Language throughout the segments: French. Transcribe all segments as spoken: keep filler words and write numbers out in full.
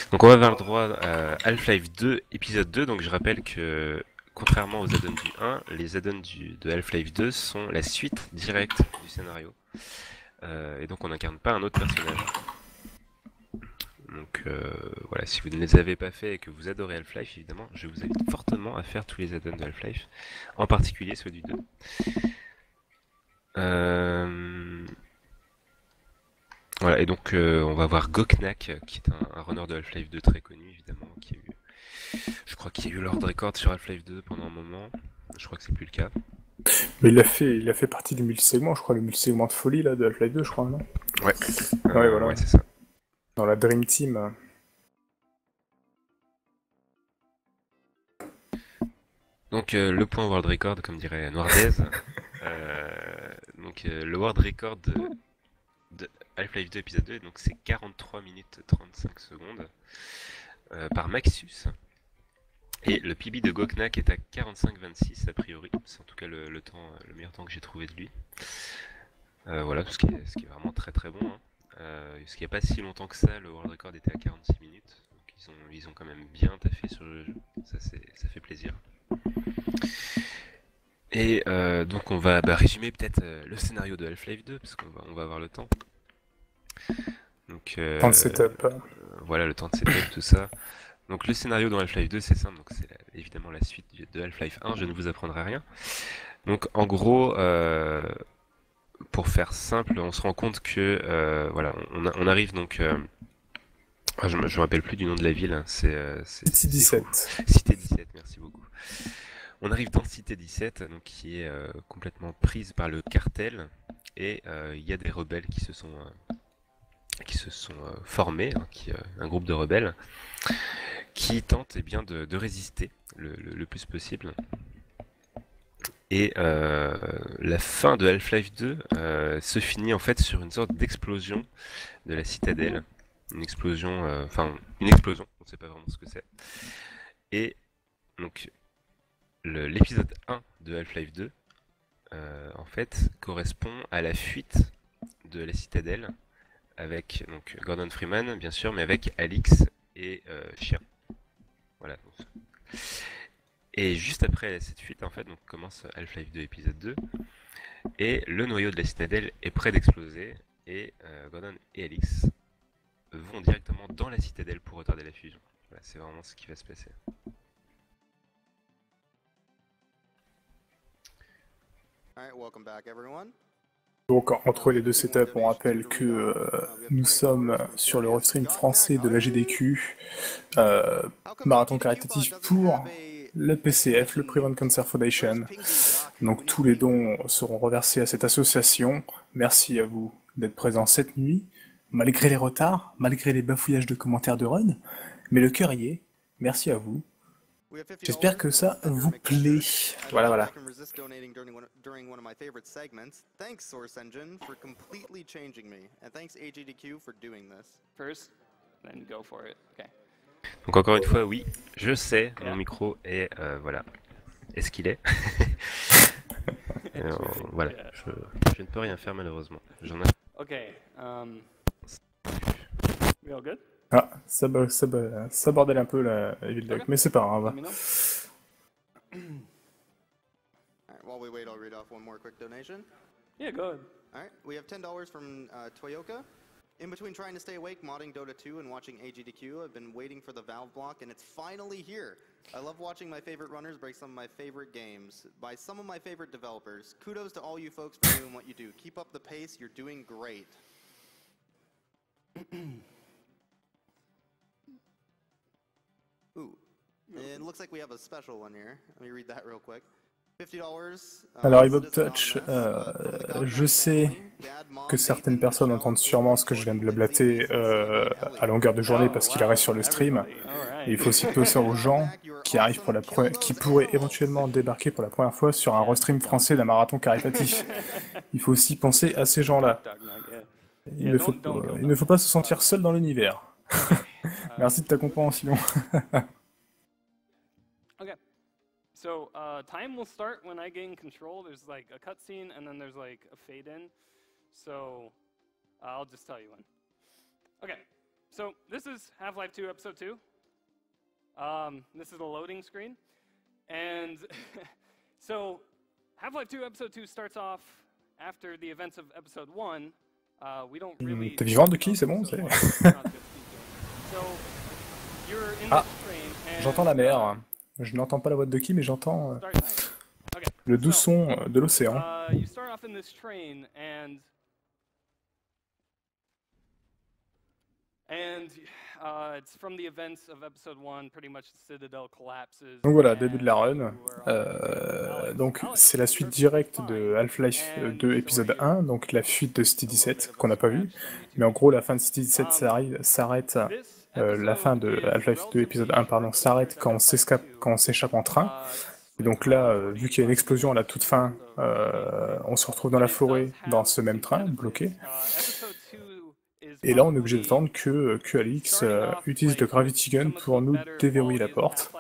Donc on va vers le droit à Half-Life deux, épisode deux, donc je rappelle que contrairement aux add-ons du un, les add-ons du, de Half-Life deux sont la suite directe du scénario. Euh, et donc on n'incarne pas un autre personnage. Donc euh, voilà, si vous ne les avez pas fait et que vous adorez Half-Life, évidemment, je vous invite fortement à faire tous les add-ons de Half-Life, en particulier ceux du deux. Euh... Voilà, et donc euh, on va voir Goknak, qui est un, un runner de Half-Life deux très connu, évidemment, qui a eu, je crois qu'il y a eu l'Horde Record sur Half-Life deux pendant un moment, je crois que c'est plus le cas. Mais il a fait, il a fait partie du multisegment, je crois, le multisegment de folie là, de Half-Life deux, je crois, non? Ouais, Ouais, euh, voilà. ouais c'est ça. Dans la Dream Team. euh. Donc euh, le point World Record, comme dirait Noirdaise, euh, donc euh, le World Record de, de Half-Life deux épisode deux, donc c'est quarante-trois minutes trente-cinq secondes euh, par Maxus. Et le P B de Goknak est à quarante-cinq vingt-six a priori, c'est en tout cas le, le, temps, le meilleur temps que j'ai trouvé de lui. Euh, voilà, ce qui, est, ce qui est vraiment très très bon. Hein. Euh, parce qu'il n'y a pas si longtemps que ça, le World Record était à quarante-six minutes. Donc ils ont, ils ont quand même bien taffé sur le jeu, ça, ça fait plaisir. Et euh, donc on va bah, résumer peut-être euh, le scénario de Half-Life deux, parce qu'on va, on va avoir le temps. Donc Temps de euh, setup. voilà, le temps de setup, tout ça. Donc le scénario dans Half-Life deux, c'est simple, donc c'est évidemment la suite de Half-Life un, je ne vous apprendrai rien. Donc en gros, euh, pour faire simple, on se rend compte que euh, voilà, on, on, arrive donc. Euh, je ne me rappelle plus du nom de la ville, hein, c'est euh, City fou. dix-sept. Cité dix-sept, merci beaucoup. On arrive dans Cité dix-sept, donc, qui est euh, complètement prise par le cartel, et il euh, y a des rebelles qui se sont, euh, qui se sont euh, formés, hein, qui, euh, un groupe de rebelles, qui tentent eh bien, de, de résister le, le, le plus possible. Et euh, la fin de Half-Life deux euh, se finit en fait sur une sorte d'explosion de la citadelle. Une explosion, euh, enfin une explosion, on ne sait pas vraiment ce que c'est. Et donc l'épisode un de Half-Life deux, euh, en fait, correspond à la fuite de la citadelle avec donc Gordon Freeman, bien sûr, mais avec Alix et euh, Chien. Voilà. Et juste après cette fuite, en fait, donc commence Half-Life deux épisode deux. Et le noyau de la citadelle est prêt d'exploser. Et euh, Gordon et Alix vont directement dans la citadelle pour retarder la fusion. Voilà, c'est vraiment ce qui va se passer. Alright, welcome back everyone. Donc entre les deux setups, on rappelle que euh, nous sommes sur le restream français de la G D Q, euh, marathon caritatif pour le P C F, le Prevent Cancer Foundation. Donc tous les dons seront reversés à cette association. Merci à vous d'être présents cette nuit, malgré les retards, malgré les bafouillages de commentaires de run, mais le cœur y est. Merci à vous. J'espère que ça vous plaît. Voilà, voilà. Donc encore une fois, oui, je sais, mon micro est euh, voilà, est ce qu'il est. euh, voilà, je, je ne peux rien faire malheureusement. J'en ai. Okay. Um, we all good? Ah, ça, ça, ça bordelle un peu la, la ville Okay. mais c'est pas grave. Let me know. Alright, while we wait, I'll read off one more quick donation. Yeah, go ahead. Alright, we have ten dollars from uh, Toyoka. In between trying to stay awake, modding Dota two and watching A G D Q, I've been waiting for the Valve block, and it's finally here. I love watching my favorite runners break some of my favorite games by some of my favorite developers. Kudos to all you folks for doing what you do. Keep up the pace, you're doing great. Ooh, it looks like we have a special one here. Let me read that real quick. fifty dollars. Alors, Ibob Touch, euh, je sais que certaines personnes entendent sûrement ce que je viens de blablater euh, à longueur de journée parce qu'il arrive sur le stream. Et il faut aussi penser aux gens qui arrivent pour la pre- qui pourraient éventuellement débarquer pour la première fois sur un restream français d'un marathon caritatif. Il faut aussi penser à ces gens-là. Il ne faut, euh, il ne faut pas se sentir seul dans l'univers. Merci de ta compréhension. Okay. So uh, time will start when I gain control. There's like a cutscene and then there's like a fade in. So uh, I'll just tell you when. Okay. so this is Half-Life two Episode two. Um, this is the loading screen. And so Half-Life two Episode two starts off after the events of Episode one. Uh, we don't really... T'es vivant de qui? C'est bon, c'est... Ah, j'entends la mer. Je n'entends pas la voix de qui, mais j'entends euh, le doux son euh, de l'océan. Uh, you start off in this train and and uh, it's from the events of episode one. Pretty much the Citadel collapses. Donc voilà, début de la run. Euh, donc c'est la suite directe de Half-Life deux épisode un, donc la fuite de City dix-sept qu'on n'a pas vu. Mais en gros, la fin de City dix-sept s'arrête. Euh, la fin de Half-Life deux épisode un pardon, s'arrête quand on s'escape, quand on s'échappe en train. Et donc là, euh, vu qu'il y a une explosion à la toute fin, euh, on se retrouve dans la forêt, dans ce même train, bloqué. Et là, on est obligé d'attendre que, que Alyx euh, utilise le Gravity Gun pour nous déverrouiller la porte.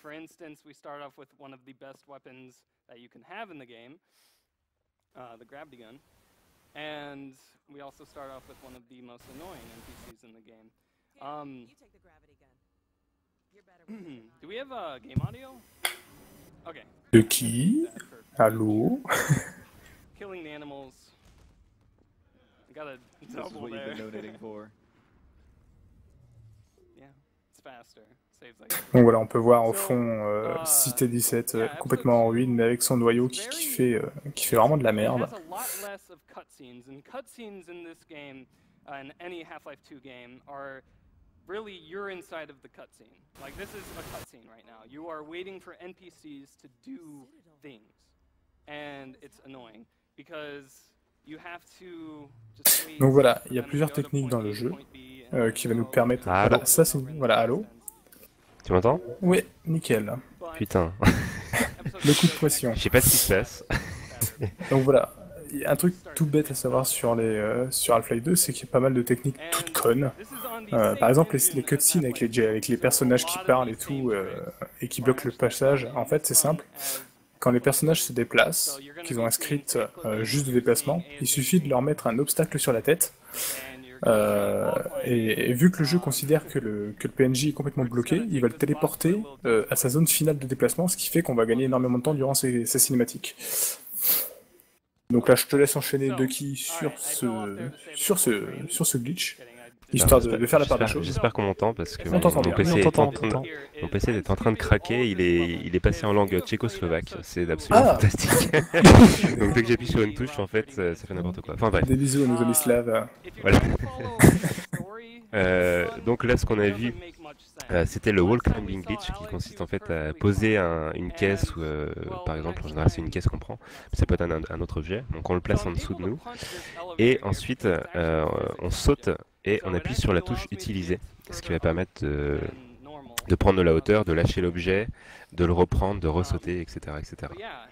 And we also start off with one of the most annoying N P Cs in the game. Um, You take the gravity gun. You're better with it. do we have uh, game audio? Okay. De qui? Allô? Killing the animals. I got a This is double what you've there. been donating for. Yeah, it's faster. Saves like. Donc voilà, on peut voir au fond euh, Cité dix-sept euh, complètement en ruine, mais avec son noyau qui, qui, fait, euh, qui fait vraiment de la It merde. has a lot less of cutscenes, and cutscenes in this game, uh, in any Half-Life two game, are really you're inside of the cutscene. Like this is a cutscene right now. You are waiting for N P Cs to do things, and it's annoying because you have to just wait. Donc voilà, il y a for them to plusieurs go to techniques point dans le A to jeu point B, euh, and qui va nous so- permettre... Ah, Voilà, allô ça c'est... Voilà, allô? Tu m'entends? Oui, nickel. But Putain. episode Le coup de two pression. Je sais pas ce qui se passe. Donc voilà, il y a un truc tout bête à savoir sur, les, euh, sur Half-Life deux, c'est qu'il y a pas mal de techniques toutes connes. This is on the Euh, same par exemple, les, engine les as cutscenes avec les, Half-Life avec les personnages qui parlent et tout, euh, et qui bloquent le passage, en fait c'est simple. as Quand les personnages se déplacent, qu'ils ont un script euh, juste de déplacement, il suffit de leur mettre un obstacle sur la tête. Euh, et, et vu que le jeu considère que le, que le P N J est complètement bloqué, il va le téléporter euh, à sa zone finale de déplacement, ce qui fait qu'on va gagner énormément de temps durant ces, ces cinématiques. Donc là, je te laisse enchaîner Ducky sur ce, sur ce, sur ce glitch, histoire de, de faire la part des J'espère- choses. J'espère qu'on m'entend parce que On mon, t'entend mon bien. PC On est t'entend, en on train de- t'entend. mon P C est en train de craquer, il est, il est passé en langue tchécoslovaque, c'est absolument Ah. fantastique. Donc dès que j'appuie sur une touche, en fait, ça, ça fait n'importe quoi. Enfin bref. Des bisous à nos amis slaves. Voilà. Euh, donc là, ce qu'on a vu, euh, c'était le wall climbing glitch qui consiste en fait à poser un- une caisse, ou, euh, par exemple, en général c'est une caisse qu'on prend, mais ça peut être un, un autre objet, donc on le place en dessous de nous, et ensuite euh, on saute et on appuie sur la touche utiliser, ce qui va permettre de, de prendre de la hauteur, de lâcher l'objet, de le reprendre, de ressauter, et cetera, et cetera.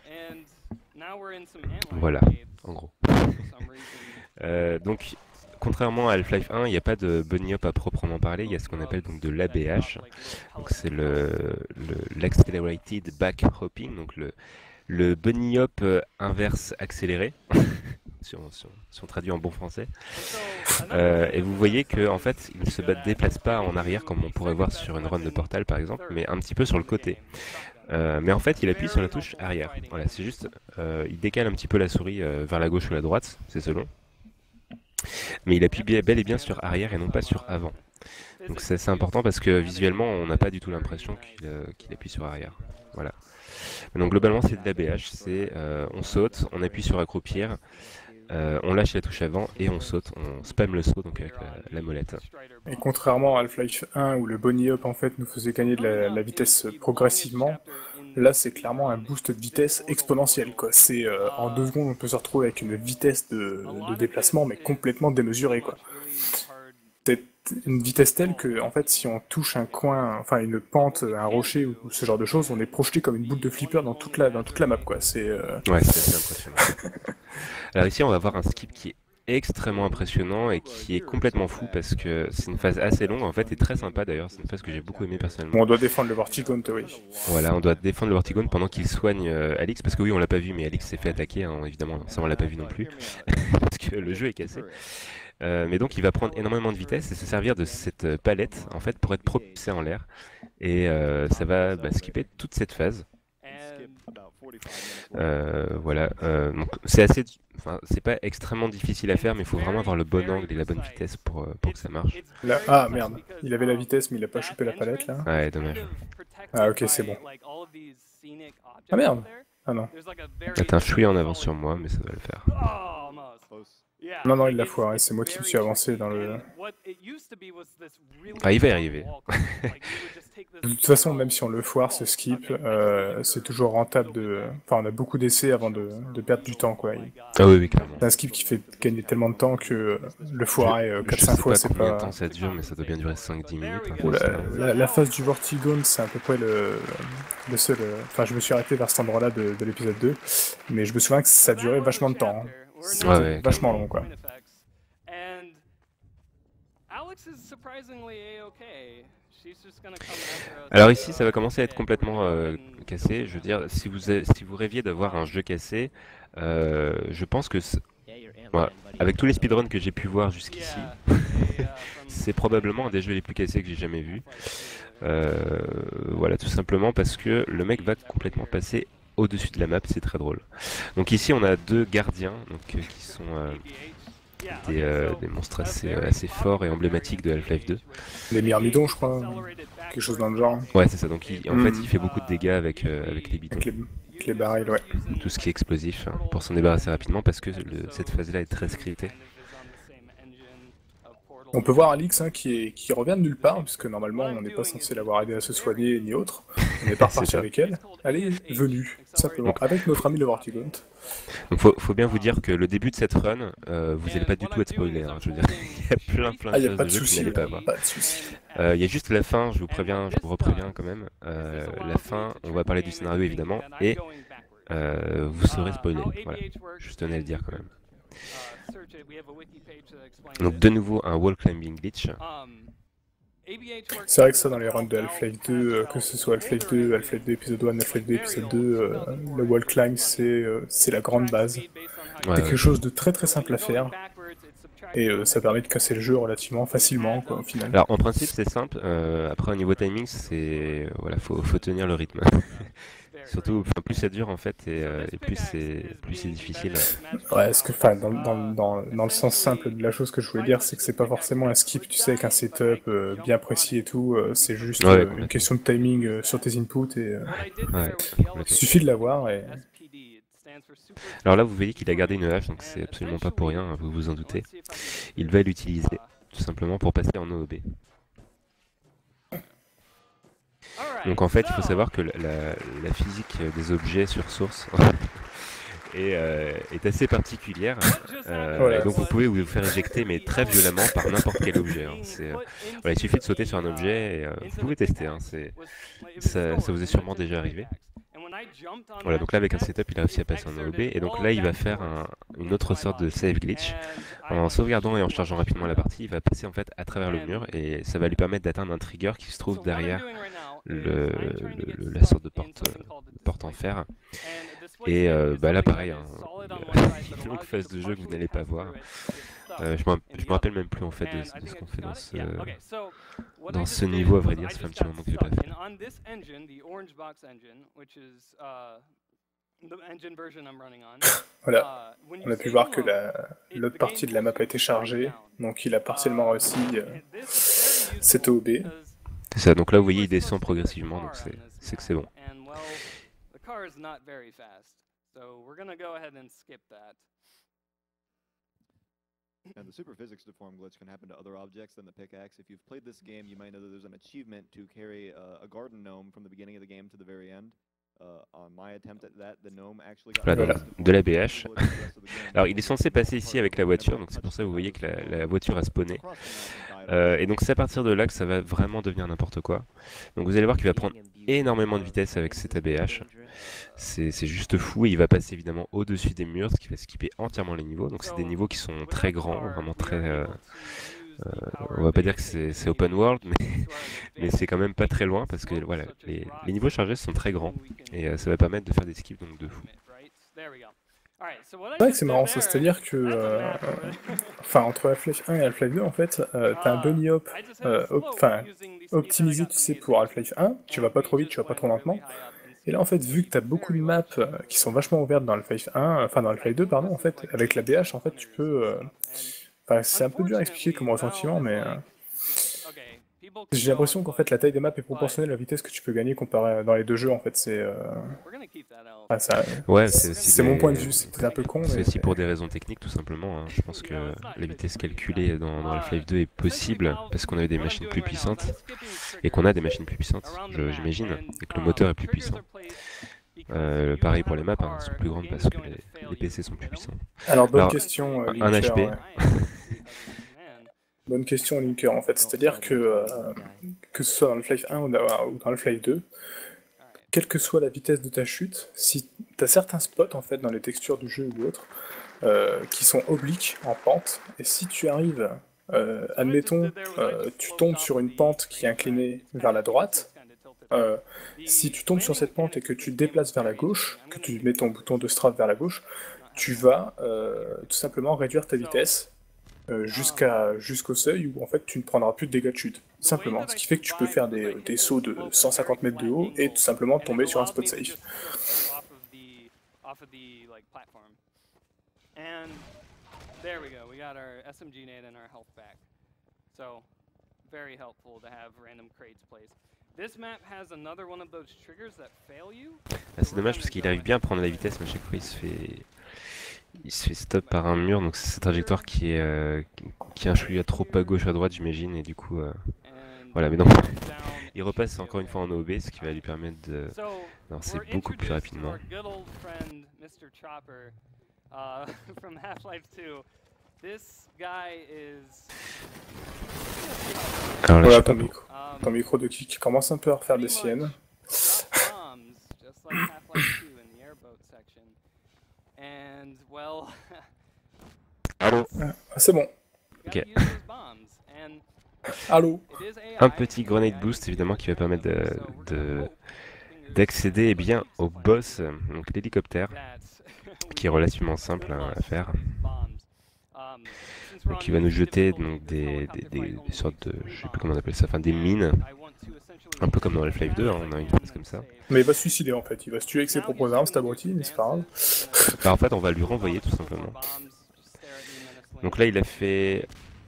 Voilà, en gros. Euh, donc, contrairement à Half-Life un, il n'y a pas de bunny hop à proprement parler, il y a ce qu'on appelle donc de l'A B H, donc c'est le, le- l'Accelerated Back Hopping, donc le, le bunny hop euh, inverse accéléré, si, on, si on- si on traduit en bon français. Euh, et vous voyez que en fait, il ne se bat- déplace pas en arrière comme on pourrait voir sur une run de Portal par exemple, mais un petit peu sur le côté. Euh, mais en fait, il appuie sur la touche arrière. Voilà, c'est juste, euh, il décale un petit peu la souris euh, vers la gauche ou la droite, c'est selon. Mais il appuie bien, bel et bien sur arrière et non pas sur avant. Donc c'est assez important parce que visuellement, on n'a pas du tout l'impression qu'il euh, qu'il appuie sur arrière. Voilà. Donc globalement, c'est de l'A B H. C'est euh, on saute, on appuie sur accroupir, euh, on lâche la touche avant et on saute. On spam le saut donc avec la, la molette. Et contrairement à Half-Life un où le bunny hop en fait nous faisait gagner de la, la vitesse progressivement, là c'est clairement un boost de vitesse exponentiel quoi. C'est euh, en deux secondes on peut se retrouver avec une vitesse de, de déplacement mais complètement démesurée quoi. C'est une vitesse telle que en fait si on touche un coin, enfin une pente, un rocher ou ce genre de choses, on est projeté comme une boule de flipper dans toute la dans toute la map quoi. C'est euh, Ouais, c'est assez impressionnant. Alors ici, on va voir un skip qui est extrêmement impressionnant et qui est complètement fou parce que c'est une phase assez longue en fait et très sympa d'ailleurs. C'est une phase que j'ai beaucoup aimé personnellement. bon, on doit défendre le Vortigone, oui. Voilà, on doit défendre le Vortigone pendant qu'il soigne euh, Alyx parce que oui, on l'a pas vu, mais Alyx s'est fait attaquer, hein, évidemment. Ça, on l'a pas vu non plus parce que le jeu est cassé. Euh, mais donc il va prendre énormément de vitesse et se servir de cette euh, palette en fait pour être propulsé en l'air. Et euh, ça va bah, skipper toute cette phase. Euh, voilà, euh, donc c'est assez, enfin c'est pas extrêmement difficile à faire, mais il faut vraiment avoir le bon angle et la bonne vitesse pour, euh, pour que ça marche. Là, ah merde, il avait la vitesse mais il a pas chopé la palette là. Ouais, dommage. Ah ok, c'est bon. Ah merde. Ah non. Là t'as un chouïa en avance sur moi, mais ça va le faire. Non, non, il l'a foiré, c'est moi qui me suis avancé dans le... Ah, il va y arriver. De toute façon, même si on le foire, ce skip, euh, c'est toujours rentable de... Enfin, on a beaucoup d'essais avant de, de perdre du temps, quoi. Ah oui, oui, clairement. C'est un skip qui fait gagner tellement de temps que le foirer euh, quatre cinq fois, c'est pas... Je sais pas combien pas... de temps ça dure, mais ça doit bien durer cinq dix minutes. Hein, Oh, la, la, la phase du Vortigone, c'est à peu près le, le seul... euh, Enfin, je me suis arrêté vers cet endroit-là de, de l'épisode deux, mais je me souviens que ça durait vachement de temps. Hein. C'était ouais, ouais, vachement long, quoi. Alors ici, ça va commencer à être complètement euh, cassé. Je veux dire, si vous, avez, si vous rêviez d'avoir un jeu cassé, euh, je pense que... Voilà. Avec tous les speedruns que j'ai pu voir jusqu'ici, c'est probablement un des jeux les plus cassés que j'ai jamais vu. Euh, voilà, tout simplement parce que le mec va complètement passer au-dessus de la map, c'est très drôle. Donc ici, on a deux gardiens donc, euh, qui sont... Euh, Des, euh, des monstres assez, euh, assez forts et emblématiques de Half-Life deux. Les myrmidons, je crois, quelque chose dans le genre. Ouais, c'est ça. Donc, il, en mmh. fait, il fait beaucoup de dégâts avec, euh, avec les bidons. Avec les, avec les barils, ouais. Tout ce qui est explosif, hein, pour s'en débarrasser rapidement, parce que le, cette phase-là est très scriptée. On peut voir Alix hein, qui, est, qui revient de nulle part, puisque normalement on n'est pas censé l'avoir aidé à se soigner ni autre. On n'est pas reparti avec elle. Elle est venue, simplement, donc, avec notre ami le Vortigaunt. Donc faut, faut bien vous dire que le début de cette run, euh, vous n'allez pas du tout être spoilé. Hein, je veux dire, il y a plein plein de ah, choses de, de jeu que vous n'allez pas avoir. Pas de soucis. Euh, il y a juste la fin, je vous préviens, je vous repréviens quand même. Euh, la fin, on va parler du scénario évidemment, et euh, vous serez spoilé. Voilà, je tenais à le dire quand même. Donc de nouveau un wall climbing glitch. C'est vrai que ça dans les runs de Half-Life deux, euh, que ce soit Half-Life deux, Half-Life deux épisode un, Half-Life deux épisode deux, euh, le wall climb c'est euh, c'est la grande base. Ouais, c'est ouais. quelque chose de très très simple à faire. Et euh, ça permet de casser le jeu relativement facilement quoi, au final. Alors en principe c'est simple, euh, après au niveau timing c'est... Voilà, faut, faut tenir le rythme. Surtout, plus ça dure en fait, et, euh, et plus c'est plus c'est difficile. Ouais, ce que, enfin, dans, dans, dans, dans le sens simple de la chose que je voulais dire, c'est que c'est pas forcément un skip, tu sais, avec un setup euh, bien précis et tout, euh, c'est juste ouais, euh, une question de timing euh, sur tes inputs, et euh, ouais, il suffit de l'avoir. Et... Alors là, vous voyez qu'il a gardé une hache, donc c'est absolument pas pour rien, vous vous en doutez. Il va l'utiliser, tout simplement, pour passer en O O B. Donc en fait, il faut savoir que la, la physique des objets sur source est, euh, est assez particulière. Euh, voilà. Donc vous pouvez vous faire éjecter, mais très violemment, par n'importe quel objet. Hein. C'est, euh, voilà, il suffit de sauter sur un objet, et euh, vous pouvez tester. Hein. Ça, ça vous est sûrement déjà arrivé. Voilà, donc là avec un setup, il a réussi à passer en O O B, et donc là il va faire un, une autre sorte de save glitch. En sauvegardant et en chargeant rapidement la partie, il va passer en fait à travers le mur, et ça va lui permettre d'atteindre un trigger qui se trouve derrière le, le, la sorte de porte, porte en fer. Et euh, bah là pareil, hein, une longue phase de jeu que vous n'allez pas voir. Euh, je me rappelle même plus en fait de, de ce qu'on fait dans ce, dans ce niveau, à vrai dire, ça fait un petit moment que je l'ai pas fait. Voilà, on a pu voir que l'autre partie de la map a été chargée, donc il a partiellement réussi euh, cette O O B. C'est ça, donc là vous voyez il descend progressivement, donc c'est que c'est bon. And the super physics deform glitch can happen to other objects than the pickaxe. If you've played this game, you might know that there's an achievement to carry uh, a garden gnome from the beginning of the game to the very end. Uh, on my attempt at that, the gnome actually got voilà, de la B H. Alors il est censé passer ici avec la voiture, donc c'est pour ça que vous voyez que la, la voiture a spawné. Euh, et donc c'est à partir de là que ça va vraiment devenir n'importe quoi. Donc vous allez voir qu'il va prendre énormément de vitesse avec cet A B H. C'est juste fou, et il va passer évidemment au-dessus des murs, ce qui va skipper entièrement les niveaux. Donc c'est des niveaux qui sont très grands, vraiment très... Euh, euh, on va pas dire que c'est open world, mais, mais c'est quand même pas très loin, parce que voilà, les, les niveaux chargés sont très grands, et euh, ça va permettre de faire des skips donc de fou. so what I C'est vrai que just c'est did marrant ça, there, c'est-à-dire que, that's a euh, map of it. enfin entre Half-Life un et Half-Life deux en fait, euh, t'as un bunny hop, I just hit euh, a op- slope enfin using these keys that I optimisé got tu from sais the pour adventure. Half-Life un, tu vas And pas we trop vite, just tu vas pas went trop really lentement. high up and Et là en fait, skipped vu que t'as very beaucoup de low maps to euh, qui sont vachement ouvertes dans Half-Life un, enfin dans Half-Life deux pardon en fait, avec la B H en fait tu peux, euh, enfin c'est un peu dur à expliquer comme ressentiment, mais euh, okay, people can j'ai go l'impression and qu'en look. fait la taille des maps est proportionnelle à la vitesse que tu peux gagner comparé à- dans les deux jeux en fait, c'est, euh, We're gonna keep that elf. enfin, ça, Ouais, c'est aussi c'est mon des- point de vue, c'est un peu con, C'est mais aussi pour des raisons techniques tout simplement, hein. Je pense que la vitesse calculée dans, dans Half-Life deux est possible parce qu'on avait des machines plus puissantes et qu'on a des machines plus puissantes, je- j'imagine, et que le moteur est plus puissant. Euh, pareil pour les maps, hein, elles sont plus grandes parce que les, les P C sont plus puissants. alors bonne Alors, question euh, un Linker, H P. ouais. Bonne question Linker en fait, c'est-à-dire que euh, que ce soit dans Half-Life un ou dans ou dans Half-Life deux, quelle que soit la vitesse de ta chute, si t'as certains spots en fait dans les textures du jeu ou autres euh, qui sont obliques en pente, et si tu arrives, euh, admettons, euh, tu tombes sur une pente qui est inclinée vers la droite, euh, si tu tombes sur cette pente et que tu te déplaces vers la gauche, que tu mets ton bouton de strafe vers la gauche, tu vas euh, tout simplement réduire ta vitesse euh, jusqu'à jusqu'au seuil où en fait tu ne prendras plus de dégâts de chute, simplement. Ce qui fait que tu peux faire des, des sauts de cent cinquante mètres de haut et tout simplement tomber sur un spot safe. And there we go. We got our S M G nade and our health back. So very helpful to have random crates placed. This map has another one of those triggers that fail you. Ah, c'est dommage parce qu'il arrive bien à prendre la vitesse, mais à chaque fois il se fait, il se fait stop par un mur, donc c'est cette trajectoire qui est, euh, qui influe à trop à gauche à droite, j'imagine, et du coup, euh, voilà. Mais donc, il repasse encore une fois en O B, ce qui va lui permettre de lancer beaucoup plus rapidement. Uh, from Half-Life two. This guy is... Alors là, je Voilà sais ton pas micro, ton micro de qui, qui commence un peu à refaire des siennes. Drop bombs, just like Half-Life two in the airboat section. And, well... Allô. Ah, c'est bon. Ok. gotta use those bombs. And Allô. it is A I, Un petit grenade boost évidemment qui va permettre de, de- d'accéder eh bien au boss, donc l'hélicoptère, qui est relativement simple hein, à faire. Donc il va nous jeter donc des, des, des, des sortes de, je sais plus comment on appelle ça, enfin des mines, un peu comme dans Half-Life deux, hein, on a une phase comme ça. Mais il va se suicider en fait, il va se tuer avec ses propres armes, c'est abruti, mais c'est pas grave. Bah, en fait on va lui renvoyer tout simplement. Donc là il a fait...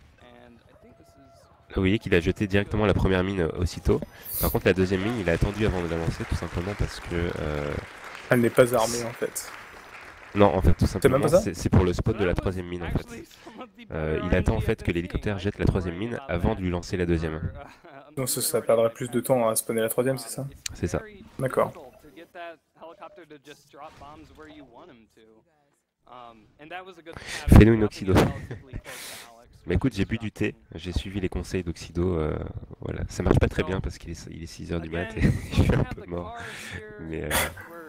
Vous voyez qu'il a jeté directement la première mine aussitôt. Par contre la deuxième mine il a attendu avant de la lancer tout simplement parce que... Euh... Elle n'est pas armée en fait. Non, en fait, tout simplement, même pas ça c'est c'est pour le spot de la troisième mine, en fait. Euh, il attend, en fait, que l'hélicoptère jette la troisième mine avant de lui lancer la deuxième. Donc ça, ça perdrait plus de temps à spawner la troisième, c'est ça? C'est ça. D'accord. Fais-nous une oxydo. Mais écoute, j'ai bu du thé, j'ai suivi les conseils d'oxydo, euh, voilà. Ça marche pas très bien parce qu'il est, il est six heures du mat et je suis un peu mort. Mais, euh...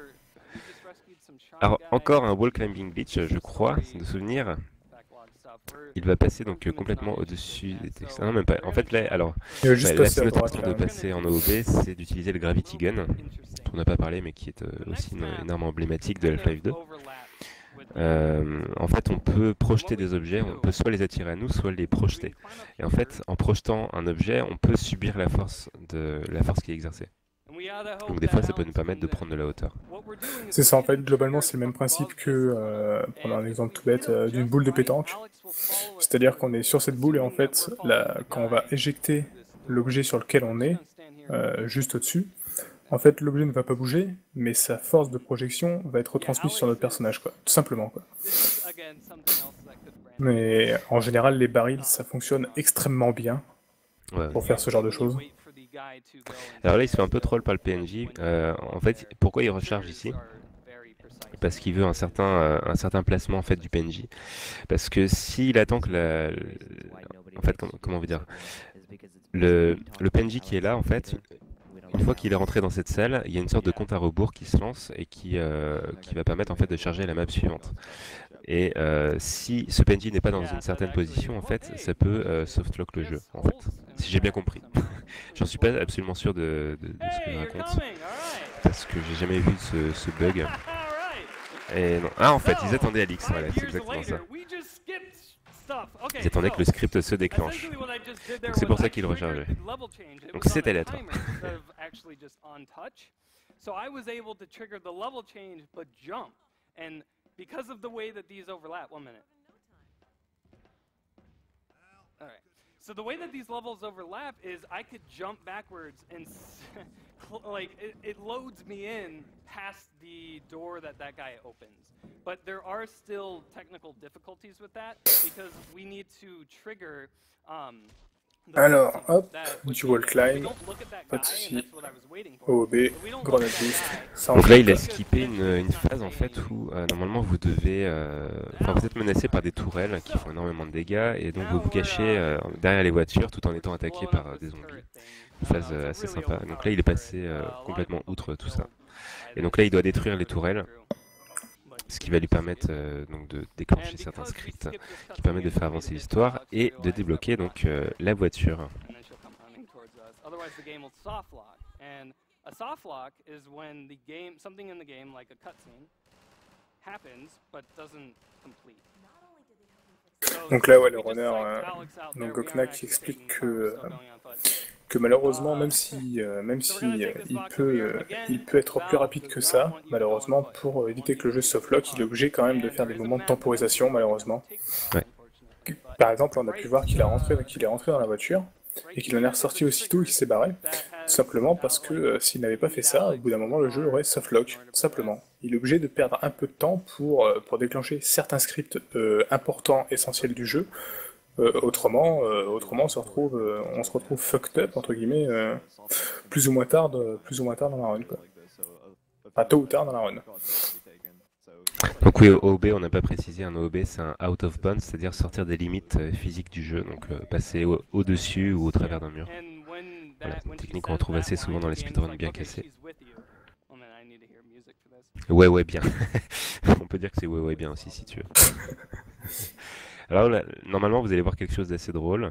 Alors, encore un wall climbing glitch, je crois, de souvenir. Il va passer donc euh, complètement au-dessus des textes. Ah non, même pas. En fait, là, alors, Il va juste ouais, la passer à petite droite. façon de Là. passer en O B, c'est d'utiliser le Gravity Gun, dont on n'a pas parlé, mais qui est euh, aussi une, une arme emblématique de Half-Life deux. Euh, en fait, on peut projeter des objets, on peut soit les attirer à nous, soit les projeter. Et en fait, en projetant un objet, on peut subir la force, de, la force qui est exercée. Donc des fois, ça peut nous permettre de prendre de la hauteur. C'est ça, en fait, globalement, c'est le même principe que, euh, prenons un exemple tout bête, euh, d'une boule de pétanque. C'est-à-dire qu'on est sur cette boule et en fait, là, quand on va éjecter l'objet sur lequel on est, euh, juste au-dessus, en fait, l'objet ne va pas bouger, mais sa force de projection va être retransmise sur notre personnage, quoi. Tout simplement, quoi. Mais en général, les barils, ça fonctionne extrêmement bien Ouais. pour faire ce genre de choses. Alors là, il se fait un peu troll par le P N J. Euh, en fait, pourquoi il recharge ici? Parce qu'il veut un certain, euh, un certain placement en fait du P N J. Parce que s'il attend que la, en fait, comment, comment on veut dire, le, le P N J qui est là, en fait, une fois qu'il est rentré dans cette salle, il y a une sorte de compte à rebours qui se lance et qui, euh, qui va permettre en fait de charger la map suivante. Et euh, si ce P N J n'est pas dans une certaine position, en fait, ça peut euh, softlock le jeu, en fait. Si j'ai bien compris. J'en suis pas absolument sûr de, de, de ce que je raconte, parce que j'ai jamais vu ce, ce bug. Et non. Ah, en fait, ils attendaient Alix, Five voilà, c'est years exactement ça. later, we just skipped stuff. Okay, Ils attendaient que le so, script se déclenche. essentially what I just did there Donc c'est pour was ça I qu'ils le triggered rechargeaient. the level change. It Donc was on c'est a aléatoire. timer instead of actually just on touch. So I was able to trigger the level change but jump. And because of the way that these overlap, one minute. All right. So the way that these levels overlap is I could jump backwards and s- like it, it loads me in past the door that that guy opens. But there are still technical difficulties with that because we need to trigger um, the Alors, cutscenes hop, that would du be wall there. climb, We don't look at that pas de guy, and souci. that's what I was waiting for. O O B, So we don't look grenade at boost, that guy. ça Donc là, il a envoie. skippé une, une phase en fait où euh, normalement vous devez, euh, enfin vous êtes menacé par des tourelles qui font énormément de dégâts et donc vous vous cachez euh, derrière les voitures tout en étant attaqué par euh, des zombies. Une phase euh, assez sympa. Donc là, il est passé euh, complètement outre tout ça. Et donc là, il doit détruire les tourelles, ce qui va lui permettre euh, donc de déclencher certains scripts qui permettent de faire avancer l'histoire et de débloquer donc euh, la voiture. And then she'll come running towards us. Otherwise, the game will soft lock. And a soft lock is when the game, something in the game, like a cutscene, happens but doesn't complete. So Donc là, ouais, le we just runner, psyched euh, Alex out donc there. We Goknak aren't qui actually explique taking que, cars, euh, still going on foot. que malheureusement, même si, euh, même si euh, il, peut, euh, il peut être plus rapide que ça, malheureusement, pour euh, éviter que le jeu se softlock, il est obligé quand même de faire des moments de temporisation, malheureusement. Ouais. Par exemple, on a pu voir qu'il a rentré, qu'il est rentré dans la voiture et qu'il en est ressorti aussitôt et qu'il s'est barré. Tout simplement parce que euh, s'il n'avait pas fait ça, au bout d'un moment, le jeu aurait softlock, tout simplement. Il est obligé de perdre un peu de temps pour, euh, pour déclencher certains scripts euh, importants, essentiels du jeu. Euh, autrement, euh, autrement, on se retrouve, euh, on se retrouve fucked up entre guillemets, euh, plus ou moins tard, de, plus ou moins tard dans la run, quoi. Pas tôt ou tard dans la run. Donc oui, O O B, on n'a pas précisé, un O O B c'est un out of bounds, c'est-à-dire sortir des limites euh, physiques du jeu, donc euh, passer au- au-dessus ou au travers d'un mur. And when Voilà, that, c'est une when she technique qu'on says retrouve that assez line, souvent dans les the game's speedruns like, bien okay, cassés. she's with you. Oh man, I need to hear music for this. Ouais, ouais, bien. On peut dire que c'est ouais, ouais, bien aussi si tu veux. Alors là, normalement, vous allez voir quelque chose d'assez drôle.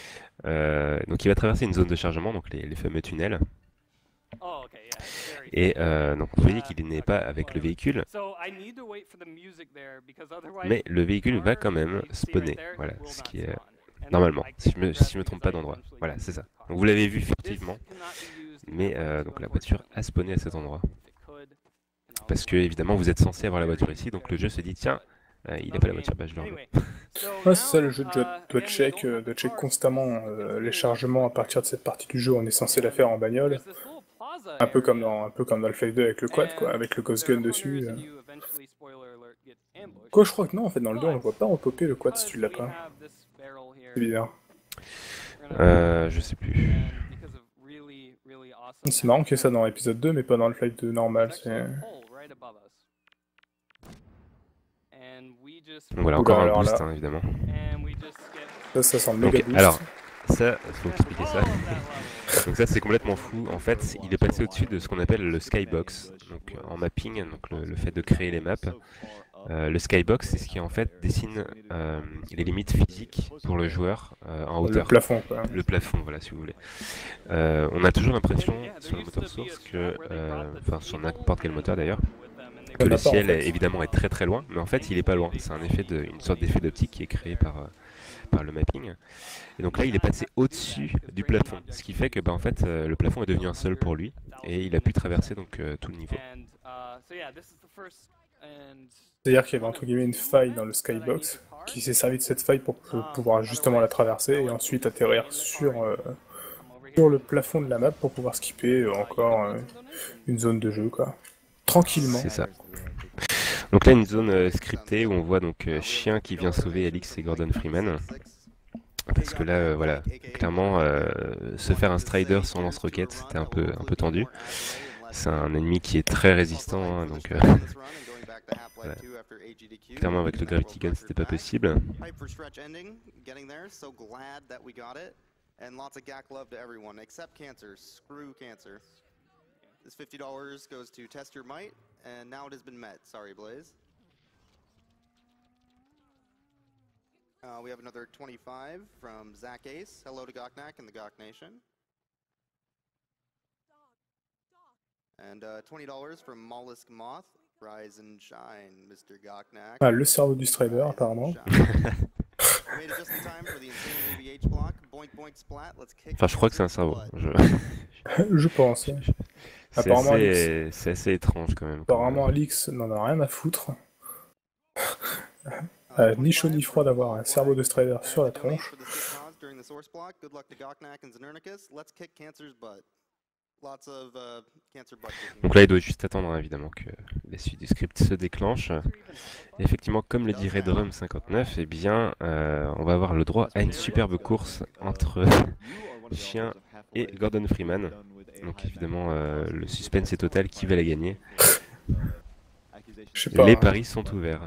Euh, donc il va traverser une zone de chargement, donc les, les fameux tunnels. Oh, okay, yeah, very Et euh, donc vous voyez qu'il n'est pas avec le véhicule, So I need to wait for the music there because otherwise mais le véhicule va car, quand même like, see right spawner. there, Voilà, will ce not qui est spawn. And then normalement, I si je can't me, grab si je me it trompe because pas I d'endroit. eventually Voilà, lose c'est ça. the car. Donc vous l'avez vu This furtivement, cannot be used in mais Half-Life euh, two, donc la voiture a unfortunately. spawné à cet endroit. If it could, you know, Parce que évidemment vous êtes censé avoir la voiture ici, donc le jeu se dit tiens, euh, il n'a pas la voiture, bah je le remets. Anyway, so Ouais, c'est ça, le now, jeu uh, doit, doit again, we check, don't euh, have doit the check cars, constamment so we euh, continue les to chargements à partir de cette partie du jeu. On est censé la faire en bagnole, There's this little plaza un peu comme area, dans, un peu comme dans le Half-Life deux avec le quad, quoi, and avec le Ghost there are Gun dessus. hunters euh. and you eventually, spoiler alert, get ambushed. Quoi, je crois que non, en fait, dans le deux, on le But voit pas repopper le quad si because tu l'as we pas. have this barrel here, C'est bizarre. we're gonna- Euh, je sais plus. and because of really, really awesome C'est marrant qu'il y ait ça dans animations, l'épisode deux, mais pas dans le Half-Life deux normal. there's C'est... actually a pole right above us. And we just Donc voilà, Oula, encore un alors boost, là. hein, évidemment. and we just get Ça, ça sent le Donc, méga boost. alors, ça, il faut expliquer ça. all of that level. Donc ça c'est complètement fou. En fait, il est passé au-dessus de ce qu'on appelle le skybox. Donc euh, en mapping, donc le, le fait de créer les maps. Euh, le skybox, c'est ce qui en fait dessine euh, les limites physiques pour le joueur euh, en Le hauteur. plafond, quoi. Le plafond, voilà, si vous voulez. Euh, on a toujours l'impression sur le moteur source que, euh, enfin sur n'importe quel moteur d'ailleurs, que Il y en le a pas, en ciel fait. évidemment est très très loin, mais en fait il est pas loin. C'est un effet de, une sorte d'effet d'optique qui est créé par euh, par le mapping. Et donc là il est passé au-dessus du plafond, ce qui fait que bah, en fait euh, le plafond est devenu un sol pour lui et il a pu traverser donc euh, tout le niveau. And, uh, so yeah, this is the first and C'est-à-dire qu'il y avait entre guillemets une faille dans le skybox qui s'est servi de cette faille pour pou- pouvoir justement la traverser et ensuite atterrir sur, euh, sur le plafond de la map pour pouvoir skipper euh, encore euh, une zone de jeu, quoi. Tranquillement. C'est ça. Donc là une zone euh, scriptée où on voit donc euh, Chien qui vient sauver Alix et Gordon Freeman. Parce que là, euh, voilà, clairement, euh, se faire un Strider sans lance-roquette, c'était un peu, un peu tendu. C'est un ennemi qui est très résistant, hein, donc euh, voilà. Clairement avec le Gravity Gun, c'était pas possible. Hype for stretch ending, getting there, so glad that we got it. And lots of G A C love to everyone, except Cancer. Screw Cancer. This fifty dollars goes to Test Your Might, and now it has been met. Sorry, Blaze. Uh, we have another twenty-five from Zach Ace. Hello to Goknak and the Gok Nation. And uh, twenty dollars from Mollusk Moth. Rise and shine, mister Goknak. Ah, le cerveau du Strider, apparemment. Made it just in time for the insane A B H block. Boink, boink, splat. Let's kick Enfin, je crois que c'est un Kansas cerveau. butt. Je- Je pense. Ouais. C'est Apparemment, assez, c'est assez étrange quand même. comme- Apparemment, Alix n'en a rien à foutre. Euh, ni chaud ni froid d'avoir un cerveau de Strider sur la tronche. For the sick cause during the source block. Good luck to Goknak and Znernicus. Let's kick Cancer's butt. Lots of uh, cancer butt kicking. Donc là, il doit juste attendre hein, évidemment que la suite du script se déclenche. Et effectivement, comme le dit Redrum cinquante-neuf, eh bien, euh, on va avoir le droit à une superbe course entre Chien et Gordon Freeman. Donc évidemment, euh, le suspense est total. Qui va la gagner? Je sais pas. Les hein. paris sont ouverts.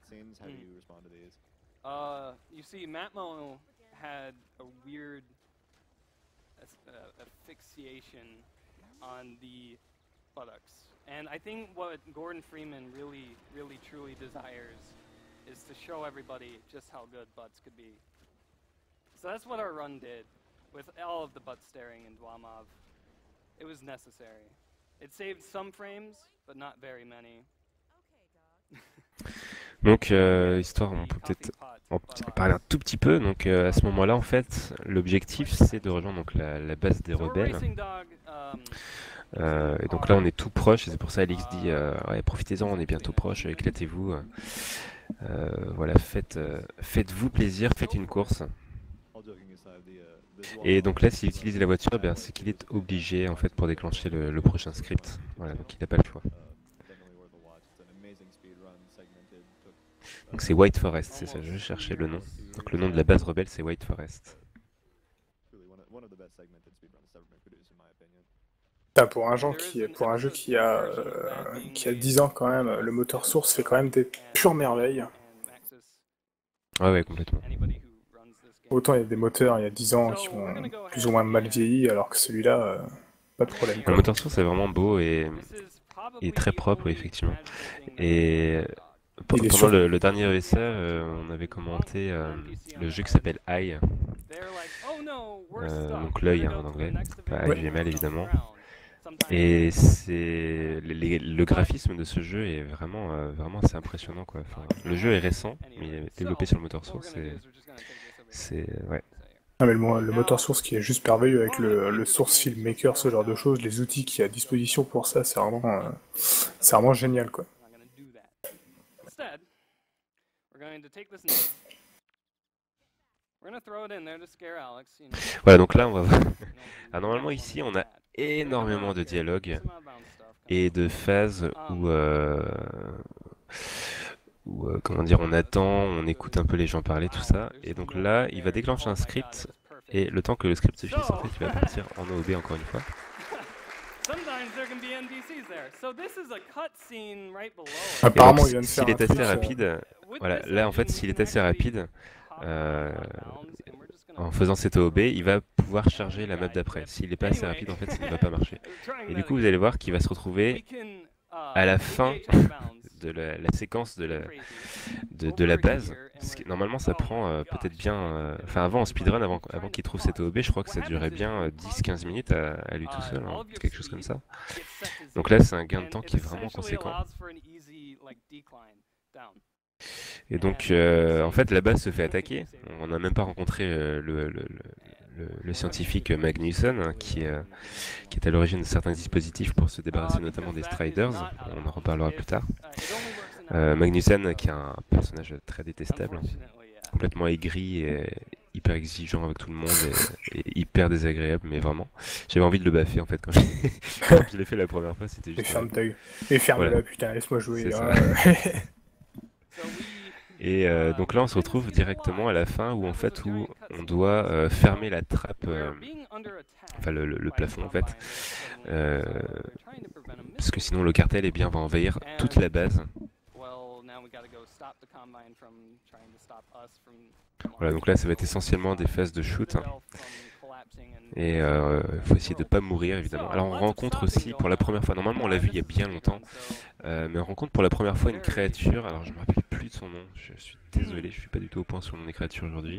Uh, you see, Matmo had a weird as- uh, asphyxiation on the buttocks. And I think what Gordon Freeman really, really, truly desires is to show everybody just how good butts could be. So that's what our run did with all of the butt staring in Dwamov. It was necessary. It saved some frames, but not very many. Donc, euh, histoire, on peut peut-être en p- parler un tout petit peu. Donc, euh, à ce moment-là, en fait, l'objectif, c'est de rejoindre donc, la, la base des rebelles. Euh, et donc là, on est tout proche. Et c'est pour ça, Alix dit euh, ouais, profitez-en, on est bientôt proche, éclatez-vous. Euh, voilà, faites, euh, faites-vous plaisir, faites une course. Et donc là, s'il utilise la voiture, ben, c'est qu'il est obligé en fait pour déclencher le, le prochain script. Voilà, donc il n'a pas le choix. Donc c'est White Forest, c'est ça, je cherchais le nom. Donc le nom de la base rebelle, c'est White Forest. Putain, pour un, genre qui, pour un jeu qui a, euh, qui a dix ans quand même, le moteur source fait quand même des pures merveilles. Ah ouais, complètement. Autant il y a des moteurs il y a dix ans qui ont plus ou moins mal vieilli, alors que celui-là, euh, pas de problème. Le Quoi. moteur source est vraiment beau et, et très propre, oui, effectivement. Et pe- Il est pendant sur- le, le dernier E S A, euh, on avait commenté euh, le jeu qui s'appelle Eye, euh, donc l'œil hein, en anglais, pas Ouais. Eye G M L évidemment. Et c'est les- les- le graphisme de ce jeu est vraiment, euh, vraiment assez impressionnant quoi. Enfin, le jeu est récent, mais il est développé sur le moteur source. et C'est ouais. Ah, mais le, mo- le moteur source qui est juste merveilleux avec le, le source filmmaker, ce genre de choses, les outils qu'il y a à disposition pour ça, c'est vraiment, euh, c'est vraiment génial quoi. Instead, we're going to take this note. We're going to throw it in there to scare Alex. You know. Voilà, donc là on va voir. You know, Ah, normalement ici on a énormément de dialogues some outbound stuff coming. et de phases où, euh, où euh, comment dire, on attend, on écoute un peu les gens parler, tout ça. Et donc là, il va déclencher un script et le temps que le script se finisse, en fait, il va partir en O B encore une fois. Sometimes there can be N P Cs there. So this is a cutscene right below. Et donc, Apparemment, il vient de faire s'il un est assez truc, euh, rapide, With voilà, this là en fait, engine, s'il we est can assez actually rapide, hop euh, outbounds, and we're just gonna en faisant cette O B, il va pouvoir charger la map d'après. S'il n'est pas assez rapide, en fait, ça ne va pas marcher. trying Et du that coup, vous again. allez voir qu'il va se We retrouver can, uh, à la fin engage outbounds. de la, la séquence de la, Crazy. de, de la Over base. here, and Parce que we're- normalement, ça oh prend my euh, gosh, peut-être bien. this is euh, the Enfin, avant en best speedrun, part. avant, We're avant trying qu'il to trouve cette pause. O B, je crois que What ça happens durait is bien when euh, you pause dix quinze the minutes à, à lui uh, tout seul, all hein, of your quelque chose comme speed ça. gets set to Donc zero, là, c'est un gain de and temps it qui est vraiment essentially conséquent. allows for an easy, like, decline down. Et donc, euh, en fait, la base se fait attaquer. On n'a même pas rencontré euh, le, le, le, le- le scientifique Magnussen, hein, qui, euh, qui est à l'origine de certains dispositifs pour se débarrasser notamment des Striders. On en reparlera plus tard. Euh, Magnussen, qui est un personnage très détestable, hein, complètement aigri et hyper exigeant avec tout le monde et, et hyper désagréable, mais vraiment. J'avais envie de le baffer en fait quand j'ai- quand je l'ai fait la première fois, c'était Et juste. ferme ta gueule. Et ferme-la, Voilà. putain, laisse-moi jouer. C'est hein. Et euh, donc là, on se retrouve directement à la fin où en fait où on doit euh, fermer la trappe, euh, enfin le, le- le plafond en fait, euh, parce que sinon le cartel eh bien va envahir toute la base. Voilà, donc là ça va être essentiellement des phases de shoot hein, et euh, il faut essayer de pas mourir évidemment. Alors on rencontre aussi pour la première fois, normalement on l'a vu il y a bien longtemps, euh, mais on rencontre pour la première fois une créature. Alors je me rappelle plus de son nom, je suis désolé, je suis pas du tout au point sur le nom des créatures aujourd'hui.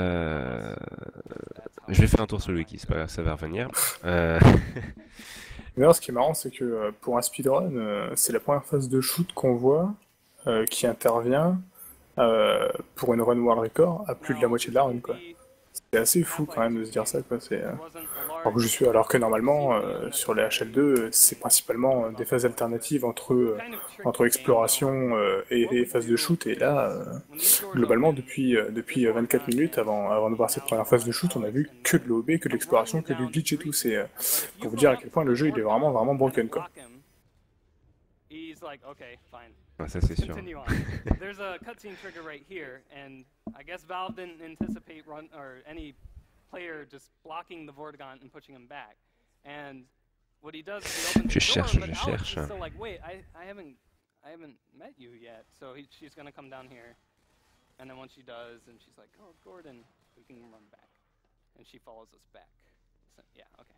Euh... Je vais faire un tour sur le wiki, c'est pas grave, ça va revenir. Euh... D'ailleurs, ce qui est marrant, c'est que euh, pour un speedrun, euh, c'est la première phase de shoot qu'on voit euh, qui intervient euh, pour une run world record à plus de la moitié de la run, quoi. C'est assez fou quand même de se dire ça, quoi. C'est, euh, alors que je suis, alors que normalement euh, sur les H L deux, c'est principalement euh, des phases alternatives entre euh, entre exploration euh, et, et phases de shoot. Et là, euh, globalement, depuis euh, depuis vingt-quatre minutes avant avant de voir cette première phase de shoot, on a vu que de l'O B, que de l'exploration, que du glitch et tout. C'est euh, pour vous dire à quel point le jeu il est vraiment vraiment broken, quoi. He's like, okay, fine. Ah, ça c'est sûr. Continue on. There's a cutscene trigger right here, and I guess Valve didn't anticipate run or any player just blocking the Vortigaunt and pushing him back. And what he does is he opens Je the door, cherche, but je Alex cherche. is still like, wait, I, I haven't, I haven't met you yet. So he, she's gonna come down here, and then once she does, and she's like, oh, Gordon, we can run back, and she follows us back. So, yeah, okay.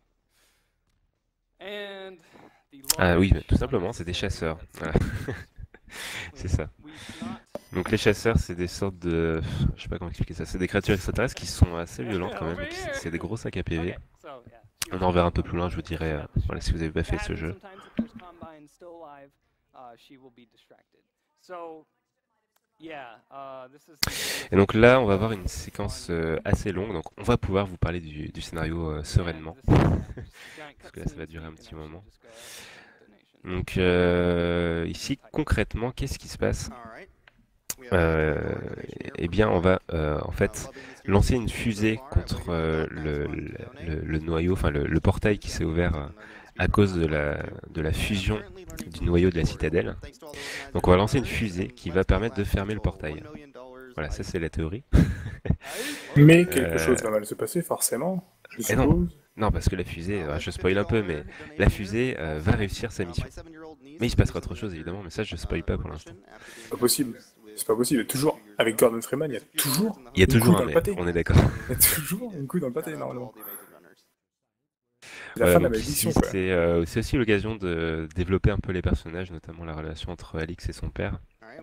And the Ah oui, large tout simplement, c'est des chasseurs. Voilà. C'est ça. we cannot Donc les chasseurs, c'est des sortes de... Je sais pas comment expliquer ça. C'est des créatures extraterrestres qui sont assez violentes quand même. et qui- C'est des gros sacs à P V. Okay, so, yeah, she On was en reverra un peu able plus loin, je vous to dirai, euh, establish voilà, si vous avez pas fait that, ce and jeu. sometimes if there's Combine still alive, uh, she will be distracted. So, yeah, uh, this is the- Et donc là, on va avoir une séquence euh, assez longue. Donc on va pouvoir vous parler du, du scénario euh, sereinement. And this is, yeah, just giant Parce que là, ça va cutscenes, durer you un can petit actually moment. just go ahead and donation. Donc euh, ici, concrètement, qu'est-ce qui se passe? Alright. Euh, Eh bien, on va euh, en fait lancer une fusée contre euh, le, le, le- le noyau, enfin le, le portail qui s'est ouvert euh, à cause de la, de la fusion du noyau de la citadelle. Donc on va lancer une fusée qui va permettre de fermer le portail. Voilà, ça c'est la théorie. Mais quelque Euh, chose va mal se passer, forcément, je eh non. suppose. Non, parce que la fusée, euh, je spoil un peu, mais la fusée euh, va réussir sa mission. Mais il se passera autre chose évidemment, mais ça je spoil pas pour l'instant. C'est pas possible. C'est pas possible. Toujours, avec Gordon Freeman, il y a toujours Il y a une toujours couille un dans le mais, pâté. on est d'accord. Il y a toujours une couille dans le pâté, normalement. C'est la Voilà, fin de la donc malédiction, ici, quoi. c'est euh, c'est aussi l'occasion de développer un peu les personnages, notamment la relation entre Alix et son père,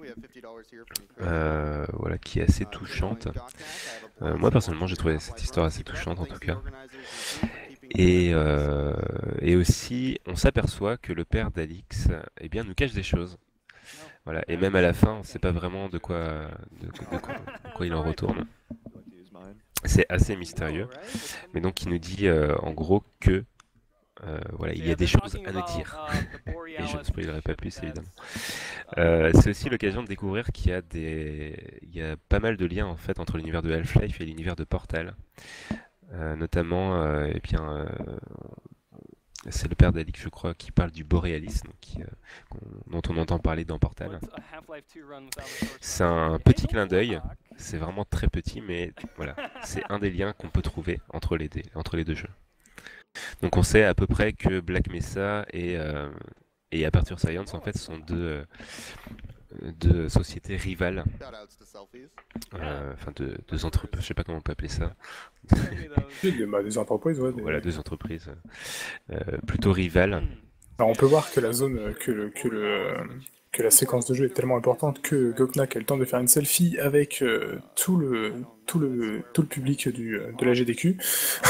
euh, voilà, qui est assez touchante. Euh, moi personnellement, j'ai trouvé cette histoire assez touchante en tout cas. Et, euh, et aussi, on s'aperçoit que le père d'Alix, eh bien, nous cache des choses. Voilà, et même à la fin, on ne sait pas vraiment de quoi, de, de quoi, de quoi il en retourne. C'est assez mystérieux. Mais donc, il nous dit euh, en gros que euh, voilà, il y a des choses à nous dire. Et je ne spoilerai pas plus, évidemment. Euh, c'est aussi l'occasion de découvrir qu'il y a des, il y a pas mal de liens en fait entre l'univers de Half-Life et l'univers de Portal. Euh, notamment, euh, eh bien, euh, c'est le père d'Alix, je crois, qui parle du boréalisme, qui, euh, qu'on- dont on entend parler dans Portal. C'est un petit clin d'œil. C'est vraiment très petit, mais voilà, c'est un des liens qu'on peut trouver entre les, deux, entre les deux jeux. Donc on sait à peu près que Black Mesa et, euh, et Aperture Science en fait sont deux, euh, deux sociétés rivales, euh, enfin deux, deux entreprises, je sais pas comment on peut appeler ça. Des, bah, des entreprises, ouais. Des... Voilà, deux entreprises euh, plutôt rivales. Alors on peut voir que la zone, que le, que le, que la séquence de jeu est tellement importante que Goknak a le temps de faire une selfie avec euh, tout le, tout le, tout le public du, de la G D Q.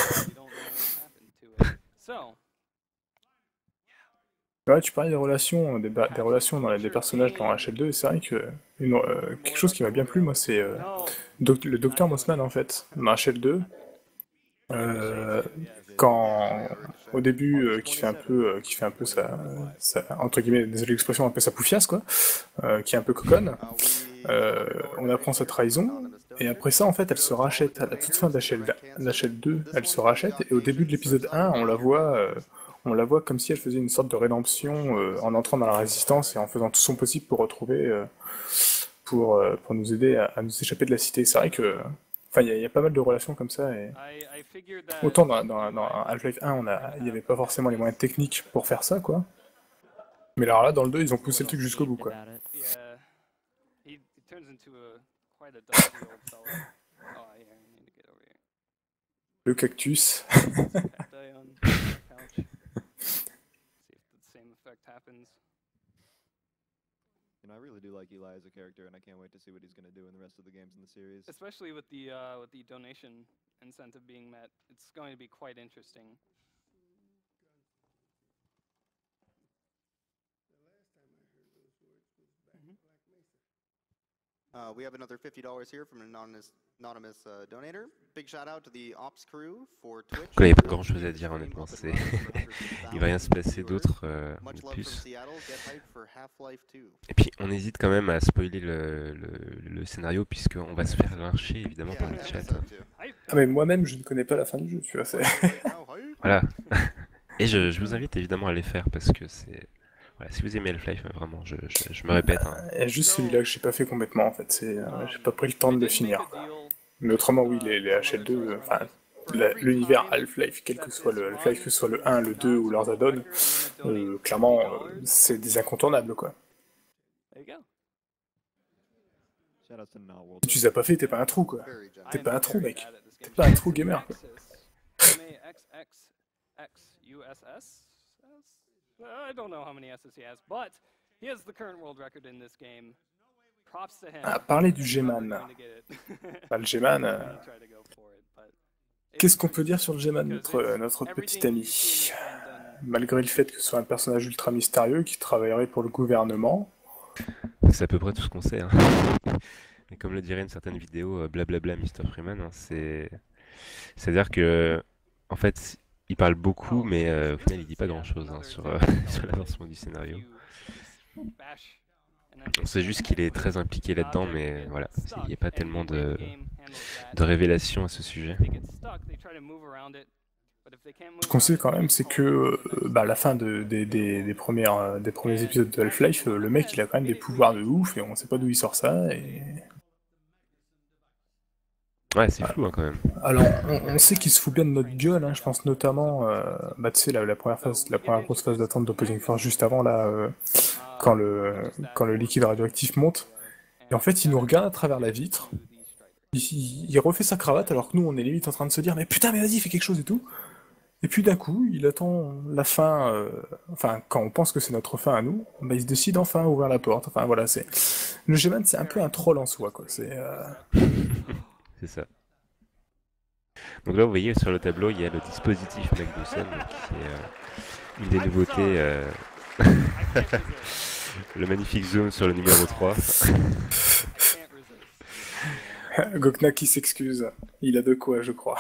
Ouais, tu parlais des relations, des, des relations dans les, des personnages dans H L deux, et c'est vrai que une, euh, quelque chose qui m'a bien plu, moi, c'est euh, doc, le docteur Mossman, en fait, dans H L deux. Euh, quand, au début, euh, qui fait un peu, euh, qui fait un peu sa, sa, entre guillemets, désolé l'expression, un peu sa poufiasse, quoi, euh, qui est un peu coconne, euh, on apprend sa trahison, et après ça, en fait, elle se rachète, à la toute fin d'H L deux, elle se rachète, et au début de l'épisode un, on la voit... Euh, On la voit comme si elle faisait une sorte de rédemption euh, en entrant dans la résistance et en faisant tout son possible pour retrouver, euh, pour, euh, pour nous aider à, à nous échapper de la cité. C'est vrai que, enfin, il y, y a pas mal de relations comme ça. Et... Autant dans, dans, dans Half-Life un, il n'y avait pas forcément les moyens techniques pour faire ça, quoi. Mais alors là, dans le deux, ils ont poussé le truc jusqu'au bout, quoi. Le cactus. And I really do like Eli as a character, and I can't wait to see what he's going to do in the rest of the games in the series. Especially with the uh, with the donation incentive being met, it's going to be quite interesting. Uh, we have another fifty dollars here from an anonymous, anonymous uh, donator. Big shout out to the ops crew for Twitch. Donc là, il n'y a pas grand chose à dire, honnêtement. C'est... il va rien se passer d'autre euh, de plus. Et puis, on hésite quand même à spoiler le, le, le scénario, puisqu'on va se faire lyncher, évidemment, par le chat. Ah, mais moi-même, je ne connais pas la fin du jeu, tu vois. C'est... Voilà. Et je, je vous invite évidemment à les faire, parce que c'est... Voilà, si vous aimez Half-Life, vraiment, je, je, je me répète. Hein. Euh, juste celui-là que j'ai pas fait complètement, en fait. C'est, euh, j'ai pas pris le temps de le finir. Mais autrement, oui, les, les H L deux, euh, enfin, la- l'univers Half-Life, quel que soit le Half-Life, que ce soit le un, le deux ou leurs add-ons, euh, clairement, euh, c'est des incontournables, quoi. There you go. Shout out to Nowworld. Si tu les as pas fait, t'es pas un trou, quoi. T'es pas un trou, mec. T'es pas un trou gamer, quoi. I don't know how many S's he has, but he has the current world record in this game. Props to him. Ah, parler du G-Man. Trying to get it. Bah, le G-Man, euh, He tried to go for it, but it's qu'est-ce qu'on peut dire sur le G-Man, because notre, it's notre petit everything ami? you've seen and done. Malgré le fait que ce soit un personnage ultra mystérieux qui travaillerait pour le gouvernement. C'est à peu près tout ce qu'on sait. Hein. Et comme le dirait une certaine vidéo, euh, blablabla mister Freeman, hein, c'est... c'est-à-dire que, en fait, il parle beaucoup, mais euh, au final, il dit pas grand-chose hein, sur, euh, sur l'avancement du scénario. On sait juste qu'il est très impliqué là-dedans, mais voilà, c'est- il n'y a pas tellement de, de révélations à ce sujet. Ce qu'on sait quand même, c'est que euh, bah, à la fin de- des, des, des, premières, euh, des premiers épisodes de Half-Life, euh, le mec il a quand même des pouvoirs de ouf et on sait pas d'où il sort ça. Et... Ouais, c'est flou hein, quand même. Alors, on, on sait qu'il se fout bien de notre gueule, hein, je pense notamment, euh, bah, tu sais, la, la première phase, la première grosse phase d'attente d'Opposing Force juste avant, là, euh, quand, le, quand le liquide radioactif monte. Et en fait, il nous regarde à travers la vitre, il, il- il refait sa cravate alors que nous, on est limite en train de se dire, mais putain, mais vas-y, fais quelque chose et tout. Et puis d'un coup, il attend la fin, euh, enfin, quand on pense que c'est notre fin à nous, bah, il se décide enfin à ouvrir la porte. Enfin, voilà, c'est. Le G-Man, c'est un peu un troll en soi, quoi. C'est. euh, C'est ça. Donc là, vous voyez sur le tableau, il y a le dispositif Magnuson, donc, qui est euh, une des nouveautés. euh, le magnifique zoom sur le numéro trois. Gokna qui s'excuse. Il a de quoi, je crois.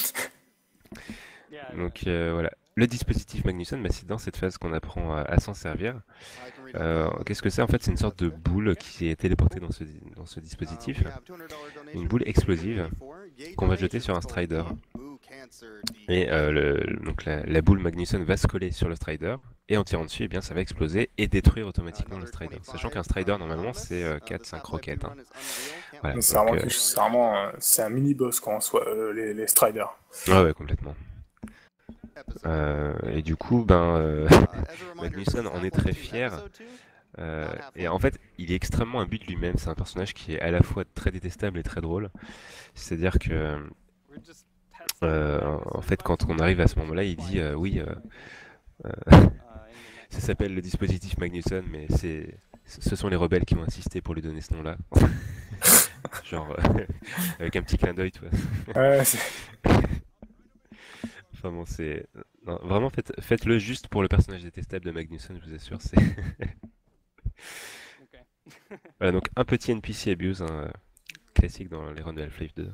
Donc euh, voilà, le dispositif Magnuson, bah, c'est dans cette phase qu'on apprend à, à s'en servir. Euh, Qu'est-ce que c'est? En fait, c'est une sorte de boule qui est téléportée dans ce, di- dans ce dispositif. Une boule explosive qu'on va jeter sur un Strider. Et euh, le- donc la, la boule Magnuson va se coller sur le Strider, et en tirant dessus, eh bien, ça va exploser et détruire automatiquement le Strider. Sachant qu'un Strider, normalement, c'est euh, quatre cinq roquettes. Hein. Voilà, Mais c'est donc, vraiment, euh, quelque chose- c'est vraiment, euh, c'est un mini-boss, quoi, en soi, euh, les, les Striders. ouais, ouais, complètement. Euh, et du coup, ben, euh, Magnuson en est très fier. Euh, et en fait, il est extrêmement imbu de lui-même. C'est un personnage qui est à la fois très détestable et très drôle. C'est-à-dire que, euh, en fait, quand on arrive à ce moment-là, il dit euh, oui, euh, euh, ça s'appelle le dispositif Magnuson, mais c'est, ce sont les rebelles qui ont insisté pour lui donner ce nom-là. Genre, euh, avec un petit clin d'œil, tu vois. Ouais, c'est- Enfin bon, c'est. Non, vraiment, faites, faites-le juste pour le personnage détestable de Magnuson, je vous assure. C'est. Voilà, donc un petit N P C abuse, hein, euh, classique dans les runs de Half-Life deux.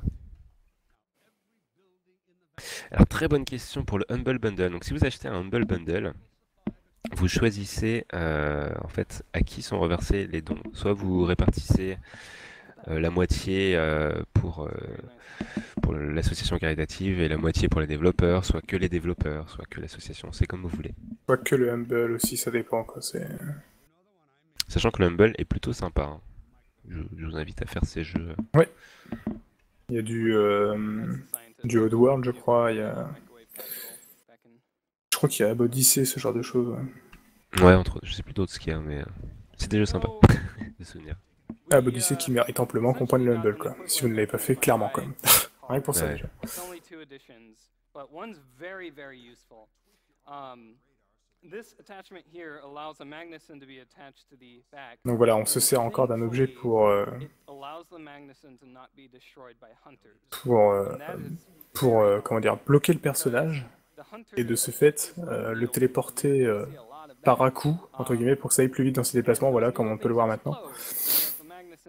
Alors, très bonne question pour le Humble Bundle. Donc, si vous achetez un Humble Bundle, vous choisissez euh, en fait à qui sont reversés les dons. Soit vous répartissez euh, la moitié euh, pour, euh, pour l'association caritative et la moitié pour les développeurs, soit que les développeurs, soit que l'association. C'est comme vous voulez. Pas que le Humble aussi, ça dépend, quoi. C'est... Sachant que le Humble est plutôt sympa. Hein. Je, je vous invite à faire ces jeux. Il y a du, euh, du Oddworld, je crois. Il y a... Je crois qu'il y a Odyssey, ce genre de choses. Ouais. Ouais, entre autres. Je sais plus d'autres ce qu'il y a, mais euh, c'est des jeux sympas. Des souvenirs. Ah, Odyssey qui mérite amplement qu'on prenne le Humble, quoi. Si vous ne l'avez pas fait, clairement, quand même. Rien que pour ça, Ouais. déjà. It's only two editions, but one's very, very useful. Um, this attachment here allows a Magnuson to be attached to the back. Donc voilà, on se sert encore d'un objet pour, euh, It allows the Magnuson to not be destroyed by hunters. pour, euh, And that is pour euh, comment dire, bloquer le personnage the hunters et de ce fait euh, le téléporter euh, par à coup, entre guillemets, pour que ça aille plus vite dans ses déplacements, voilà, comme on peut le voir maintenant.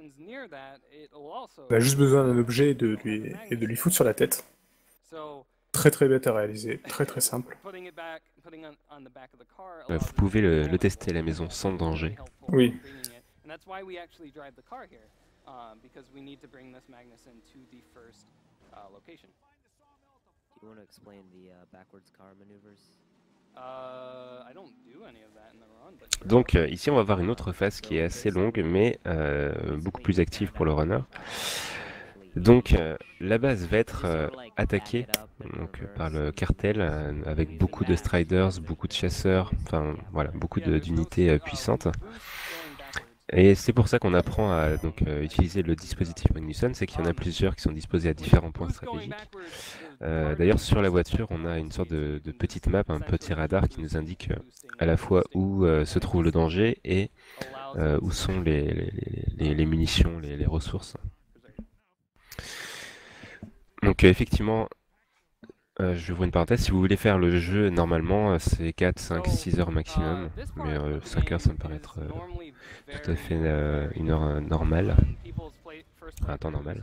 happens near that, it'll also. On a juste besoin d'un objet et de lui, et de lui foutre sur la tête. So, Très très bête à réaliser, très très simple. putting it back, putting on, on the back of the car Euh, allows vous us pouvez to le, manage le tester à la it maison sans very danger. helpful Oui. in bringing it. And that's why we actually drive the car here, uh, because we need to bring this Magnuson to the first uh, location. Do you want to explain the uh, backwards car maneuvers? Uh, I don't do any of that in the run, but sure. Donc euh, ici on va voir une autre phase qui est assez longue mais euh, beaucoup plus active pour le runner. Donc euh, la base va être euh, attaquée donc, euh, par le cartel euh, avec beaucoup de striders, beaucoup de chasseurs, enfin voilà, beaucoup de- d'unités euh, puissantes. Et c'est pour ça qu'on apprend à donc, euh, utiliser le dispositif Magnuson, c'est qu'il y en a plusieurs qui sont disposés à différents points stratégiques. Euh, D'ailleurs sur la voiture on a une sorte de, de petite map, un petit radar qui nous indique euh, à la fois où euh, se trouve le danger et euh, où sont les, les, les- les munitions, les, les ressources. Donc euh, effectivement, euh, je vous une parenthèse, si vous voulez faire le jeu normalement euh, c'est quatre, cinq, six heures maximum, mais euh, cinq heures ça me paraît être euh, tout à fait euh, une heure euh, normale, un temps normal.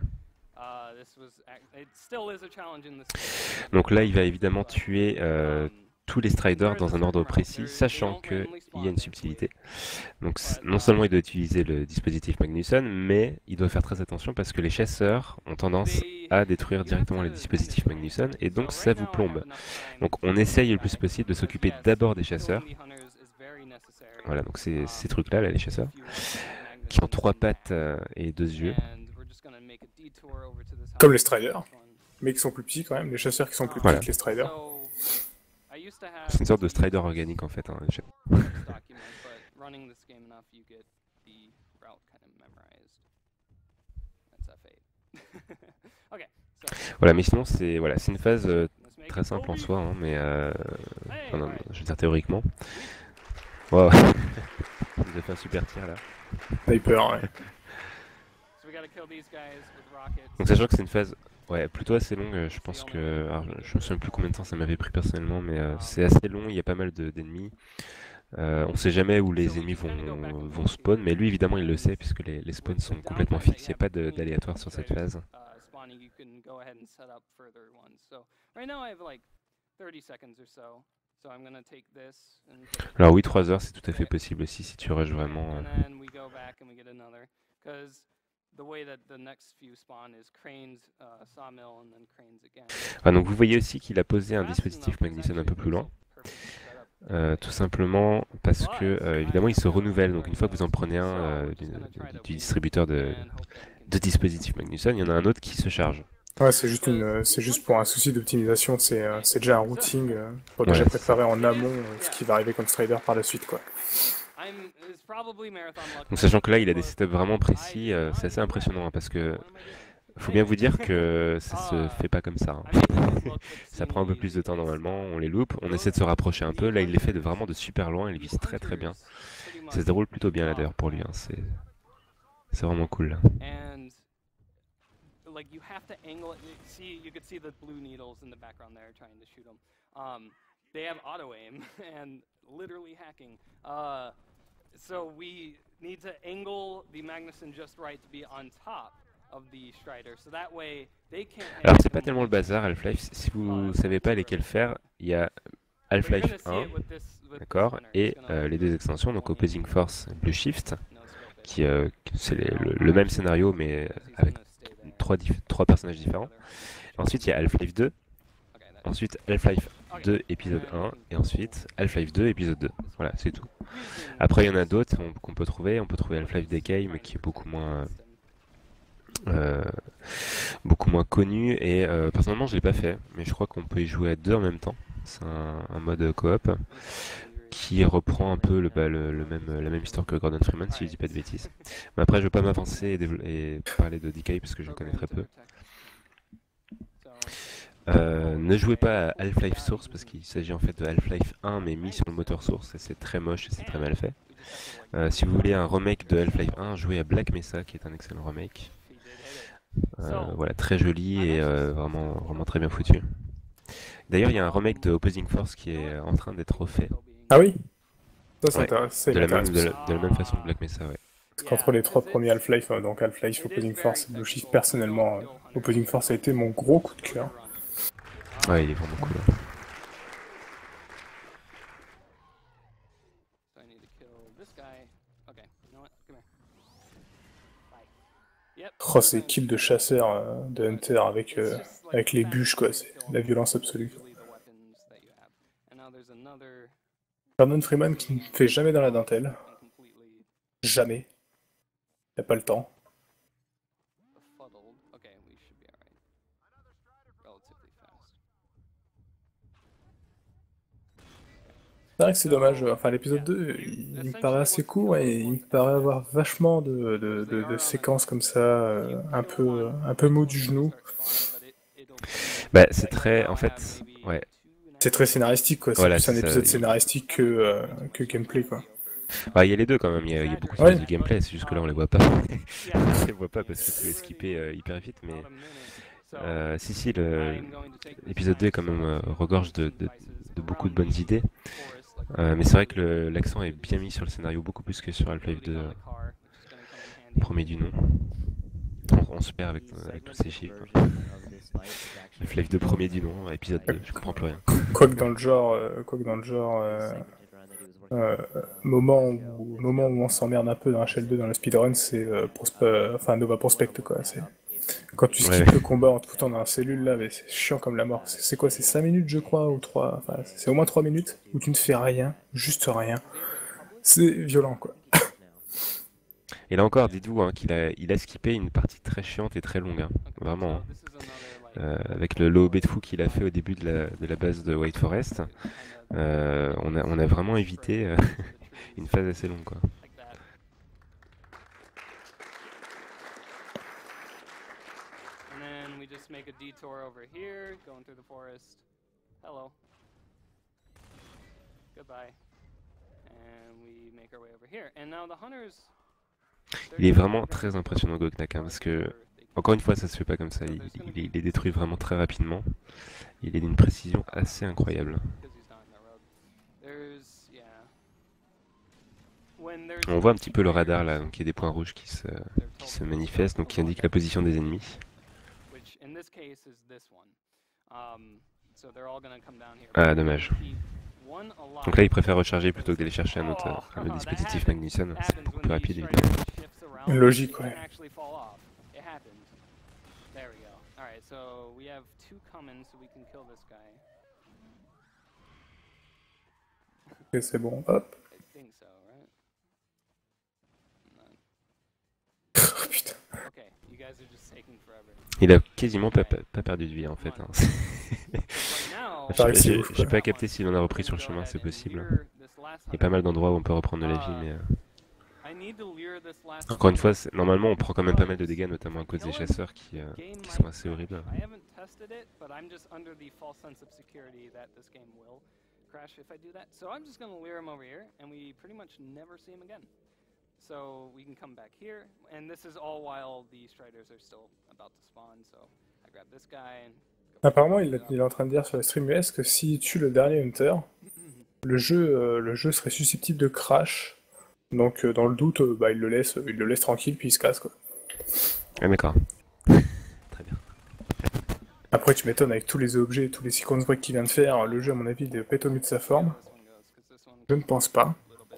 Donc là il va évidemment tuer euh, tous les striders dans un ordre précis, sachant qu'il y a une subtilité. Donc c- non seulement il doit utiliser le dispositif Magnuson, mais il doit faire très attention parce que les chasseurs ont tendance à détruire directement les dispositifs Magnuson et donc ça vous plombe. Donc on essaye le plus possible de s'occuper d'abord des chasseurs. Voilà, donc c'est ces trucs-là, là, les chasseurs, qui ont trois pattes euh, et deux yeux. Comme les striders, mais qui sont plus petits quand même, les chasseurs qui sont plus petits Voilà. que les striders. C'est une sorte de strider organique en fait. Hein, les cha- Voilà, mais sinon c'est voilà, c'est une phase euh, très simple en soi, hein, mais euh, enfin, non, je veux dire théoriquement. Wow. Il nous a fait un super tir là. Sniper, ouais. Donc sachant que c'est une phase ouais, plutôt assez longue, euh, je pense que... Alors, je je me souviens plus combien de temps ça m'avait pris personnellement, mais euh, c'est assez long, il y a pas mal de- d'ennemis. Euh, on sait jamais où les ennemis vont, vont spawn, mais lui évidemment il le sait puisque les, les spawns sont complètement fixes, il n'y a pas de- d'aléatoire sur cette phase. Alors oui, trois heures c'est tout à fait possible aussi si tu rushes vraiment. euh. Ah, donc vous voyez aussi qu'il a posé un dispositif Magnuson un peu plus loin. Euh, tout simplement parce que euh, évidemment il se renouvelle, donc une fois que vous en prenez un euh, du, du- du distributeur de, de dispositifs Magnuson, il y en a un autre qui se charge. Ouais, c'est juste une, euh, c'est juste pour un souci d'optimisation, c'est euh, c'est déjà un routing euh, pour déjà Ouais. préparer en amont euh, ce qui va arriver comme strider par la suite, quoi. Donc sachant que là il a des setups vraiment précis, euh, c'est assez impressionnant hein, parce que faut bien vous dire que ça se fait pas comme ça. hein. Ça prend un peu plus de temps normalement, on les loupe, on essaie de se rapprocher un peu, là il les fait de vraiment de super loin, il vise très très bien. Ça se déroule plutôt bien là d'ailleurs pour lui, hein, c'est c'est vraiment cool là. And like you have to angle it. You see, you could see the blue needles in the background there trying to shoot them. Um, they have auto aim and literally hacking. Uh, so we need to angle the Magnuson just right to be on top of the Strider, so that way they can't. Alors c'est pas tellement le bazar Half-Life, si vous savez pas lesquels faire, il y a Half-Life un, d'accord, et euh, les deux extensions, donc Opposing Force, Blue Shift, qui euh, c'est les- le, le même scénario mais avec trois, dif- trois personnages différents. Ensuite il y a Half-Life deux, ensuite Half-Life deux épisode un, et ensuite Half-Life deux épisode deux. Voilà, c'est tout. Après il y en a d'autres on- qu'on peut trouver, on peut trouver Half-Life Decay mais qui est beaucoup moins... euh, beaucoup moins connu et euh, personnellement je l'ai pas fait mais je crois qu'on peut y jouer à deux en même temps, c'est un, un mode coop qui reprend un peu le, bah, le, le même, la même histoire que Gordon Freeman si je dis pas de bêtises, mais après je vais pas m'avancer et, dévelop- et parler de Decay parce que je connais très peu. Euh, ne jouez pas à Half-Life Source parce qu'il s'agit en fait de Half-Life un mais mis sur le moteur source et c'est très moche et c'est très mal fait. Euh, si vous voulez un remake de Half-Life un, jouez à Black Mesa qui est un excellent remake. Euh, voilà, très joli et euh, vraiment, vraiment très bien foutu. D'ailleurs, il y a un remake de Opposing Force qui est en train d'être refait. Ah oui? Ça, c'est Ouais, intéressant, ça, De il la, même, m'intéresse de, aussi. la, de la même façon que Black Mesa, ouais. Qu'entre les trois premiers Half-Life, euh, donc Half-Life, Opposing Force et Blue Shift, personnellement, euh, Opposing Force a été mon gros coup de cœur. Ouais, il est vraiment cool. Oh, ces kills de chasseurs euh, de Hunter avec, euh, avec les bûches, quoi, c'est la violence absolue. Gordon Freeman qui ne fait jamais dans la dentelle. Jamais. Il a pas le temps. C'est vrai que c'est dommage, enfin l'épisode deux, il, il me paraît assez court et il me paraît avoir vachement de, de, de, de séquences comme ça, euh, un peu, un peu mou du genou. Bah, c'est très, en fait, ouais. C'est très scénaristique, quoi. C'est Voilà, plus un c'est ça, épisode il- scénaristique que, euh, que gameplay, quoi. Bah, il y a les deux quand même, il y a, il y a beaucoup de Ouais. phases de gameplay, c'est juste que là on les voit pas. on les voit pas parce que tu les skipper euh, hyper vite, mais euh, si si, le- l'épisode deux est quand même euh, regorge de, de, de beaucoup de bonnes idées. Euh, mais c'est vrai que le- l'accent est bien mis sur le scénario, beaucoup plus que sur Half-Life deux, euh, premier du nom. On, on se perd avec, euh, avec tous ces chiffres. Half-Life deux, premier du nom, épisode deux, je comprends plus rien. Quoique dans le genre, euh, quoique dans le genre, euh, euh, moment où, moment où on s'emmerde un peu dans H L deux dans le speedrun, c'est euh, prospe- euh, enfin Nova Prospect, quoi. C'est quand tu skippes Ouais. le combat en te foutant dans la cellule là, mais c'est chiant comme la mort. C'est c'est quoi, c'est cinq minutes je crois ou trois, enfin c'est au moins trois minutes où tu ne fais rien, juste rien. C'est violent, quoi. Et là encore, dites-vous hein, qu'il a, il a skippé une partie très chiante et très longue, hein. Vraiment. hein. Euh, avec le low de fou qu'il a fait au début de la, de la base de White Forest, euh, on, a, on a vraiment évité euh, une phase assez longue, quoi. And then we just make a detour over here, going through the forest. Hello. Goodbye. And we make our way over here. And now the hunters. Il est vraiment très impressionnant, Goknak, hein, parce que, encore une fois, ça se fait pas comme ça. Il, il, il les détruit vraiment très rapidement. Il est d'une précision assez incroyable. On voit un petit peu le radar là, donc il y a des points rouges qui se, qui se manifestent, donc qui indiquent la position des ennemis. Ah, dommage. Donc là, il préfère recharger plutôt que d'aller chercher un autre, euh, le dispositif Magnusson. C'est beaucoup plus rapide, évidemment. Logique, ouais. There we go. Alright, so we have two coming, so we can kill this guy. Ok, c'est bon, hop. I think so, right? Oh, putain. Okay, you guys are just taking forever. Il a quasiment pas, pas, pas perdu de vie en fait. Hein. Right now, Paraît que c'est J'ai ouf, j'ai quoi. pas capté s'il en a repris sur le chemin, c'est possible. Il y a pas mal d'endroits où on peut reprendre de la vie, mais... euh, I need to lure this last Encore une fois, c'est- normalement on prend quand même pas mal de dégâts, notamment à cause des chasseurs qui, euh, qui sont assez horribles. I haven't tested it, but I'm just under the false sense of security that this game will crash if I do that. So I'm just gonna lure him over here, and we pretty much never see him again. So we can come back here, and this is all while the Striders are still about to spawn. So I grab this guy and. Apparemment, il, il est en train de dire sur le stream U S que s'il tue le dernier Hunter, le jeu, euh, le jeu serait susceptible de crash. Donc euh, dans le doute, euh, bah, il le laisse, il le laisse tranquille puis il se casse, quoi. Ah d'accord. Très bien. Après, tu m'étonnes avec tous les objets, tous les sequence breaks qu'il vient de faire, le jeu à mon avis il est peut-être au mieux de sa forme. Je ne pense pas.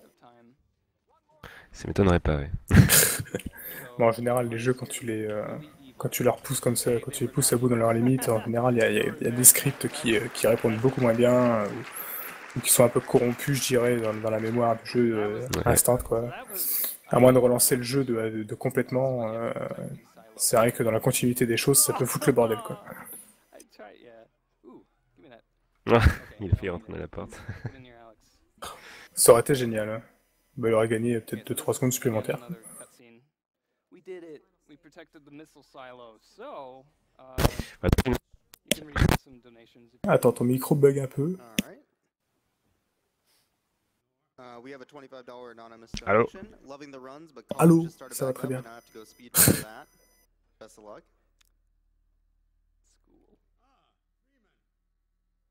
Ça m'étonnerait pas, ouais. Bon, en général, les jeux quand tu les, euh, quand tu leur pousses comme ça, quand tu les pousses à bout dans leurs limites, en général, il y a, y a- y a des scripts qui, euh, qui répondent beaucoup moins bien, euh, ou qui sont un peu corrompus, je dirais, dans, dans la mémoire du jeu euh, Ouais. instant, quoi. À moins de relancer le jeu de, de, de complètement, euh, c'est vrai que dans la continuité des choses, ça peut foutre le bordel, quoi. I try, yeah. Ooh, give me that. Ah, Okay, il a no, failli rentrer dans la porte. Get in here, Alex. Ça aurait été génial. Hein. Bah, il aurait gagné peut-être deux trois secondes supplémentaires. Another cutscene. We did it. We protected the missile silo. So, uh, Bah, you can read some donations. if you Attends, ton micro bug un peu. Alright. Uh, we have a twenty-five dollar anonymous Allô? donation. Loving the runs, but Allô? college just started Ça va back très up bien. and I have to go speed for that. Best of luck. School.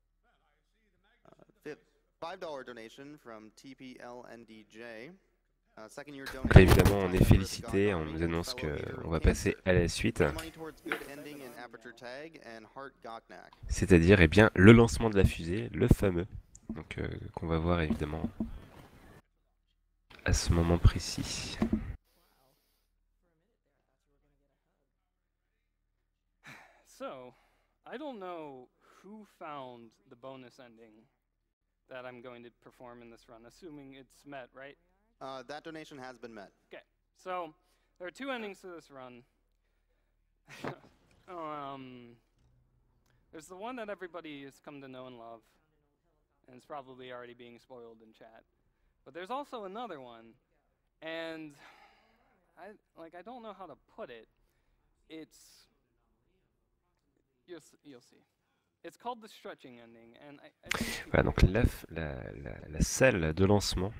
Uh, fif- five dollar donation from T P L N D J. Uh, second year Donc là, donation évidemment, on est for félicité, Scott on nous Arming, annonce fellow que leader on of va passer Kansas. à la suite, Money towards good ending in Aperture Tag and Hart Goknak. c'est-à-dire eh bien le lancement de la fusée, le fameux, donc euh, qu'on va voir évidemment à ce moment précis. So, I don't know who found the bonus ending that I'm going to perform in this run, assuming it's met, right? Uh, that donation has been met. Okay, so there are two endings to this run. um, there's the one that everybody has come to know and love, and it's probably already being spoiled in chat. But there's also another one, and I like I don't know how to put it. It's you'll s- you'll see. It's called the stretching ending, and I, I think Voilà, people- donc la, f- la, la, la salle de lancement.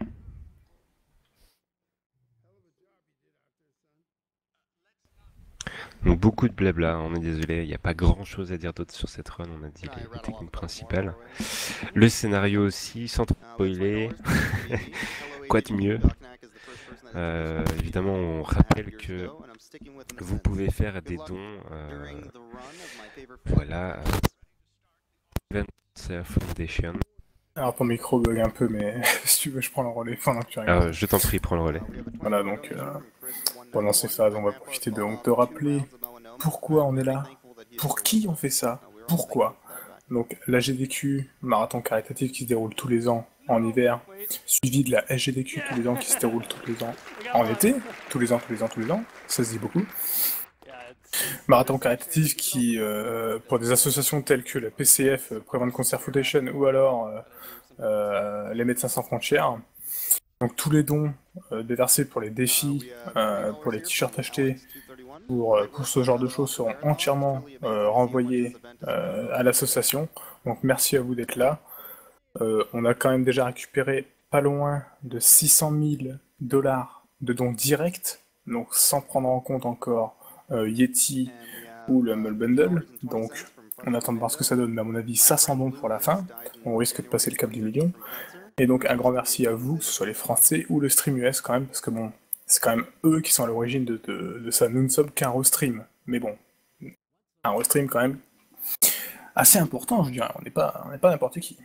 Donc beaucoup de blabla, on est désolé, il n'y a pas grand chose à dire d'autre sur cette run, on a dit Can I les, les rattle off techniques a couple more principales. while we're waiting? Le scénario aussi, sans trop Uh, with spoiler. twenty dollars from Stevie, hello, Quoi de A G D Q, mieux? Goknak is the first person that Euh, introduced me to évidemment, Stevie on one and a half rappelle years que ago, and I'm sticking with him vous since. pouvez faire Good des luck dons euh, during the run of my favorite voilà, franchise. Event Foundation. Alors ton micro bug un peu, mais si tu veux, je prends le relais pendant que tu regardes. Alors, je t'en prie, prends le relais. Uh, we have a Voilà, twenty donc, dollars euh, donation from Chris one pendant ces ninety-one. phases, on va My profiter de, grandpa donc, de fall off rappeler two rounds of melanoma. pourquoi on est I'm là, thankful that he is pour still qui with on us. fait ça, Uh, we're all pourquoi. thankful for that. Donc la G D Q, marathon caritatif qui se déroule tous les ans en hiver, Wait, suivi de la S G D Q tous les ans qui se déroule tous les ans I got en one. été, tous les ans, tous les ans, tous les ans, ça se dit beaucoup. Yeah, it's- it's- Marathon there's some caritatif changes. qui, euh, pour des associations telles que la P C F, euh, Prevent Cancer Foundation, ou alors euh, euh, les Médecins Sans Frontières. Donc tous les dons euh, déversés pour les défis, euh, pour les t-shirts achetés, pour, euh, pour ce genre de choses seront entièrement euh, renvoyés euh, à l'association. Donc merci à vous d'être là. Euh, on a quand même déjà récupéré pas loin de six cent mille dollars de dons directs, donc sans prendre en compte encore euh, Yeti ou le Humble Bundle. Donc on attend de voir ce que ça donne, mais à mon avis ça sent bon pour la fin. On risque de passer le cap du million. Et donc un grand merci à vous, que ce soit les Français ou le stream U S quand même, parce que bon, c'est quand même eux qui sont à l'origine de, de, de ça. Nous ne sommes qu'un restream, mais bon, un restream quand même assez important, je dirais. On n'est pas, on n'est pas n'importe qui.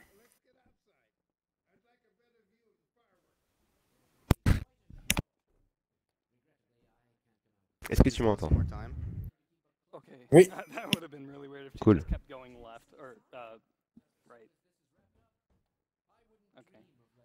Est-ce que tu m'entends? Okay. Oui. That, that would have been really weird if she Cool. just kept going left or uh, right. Okay.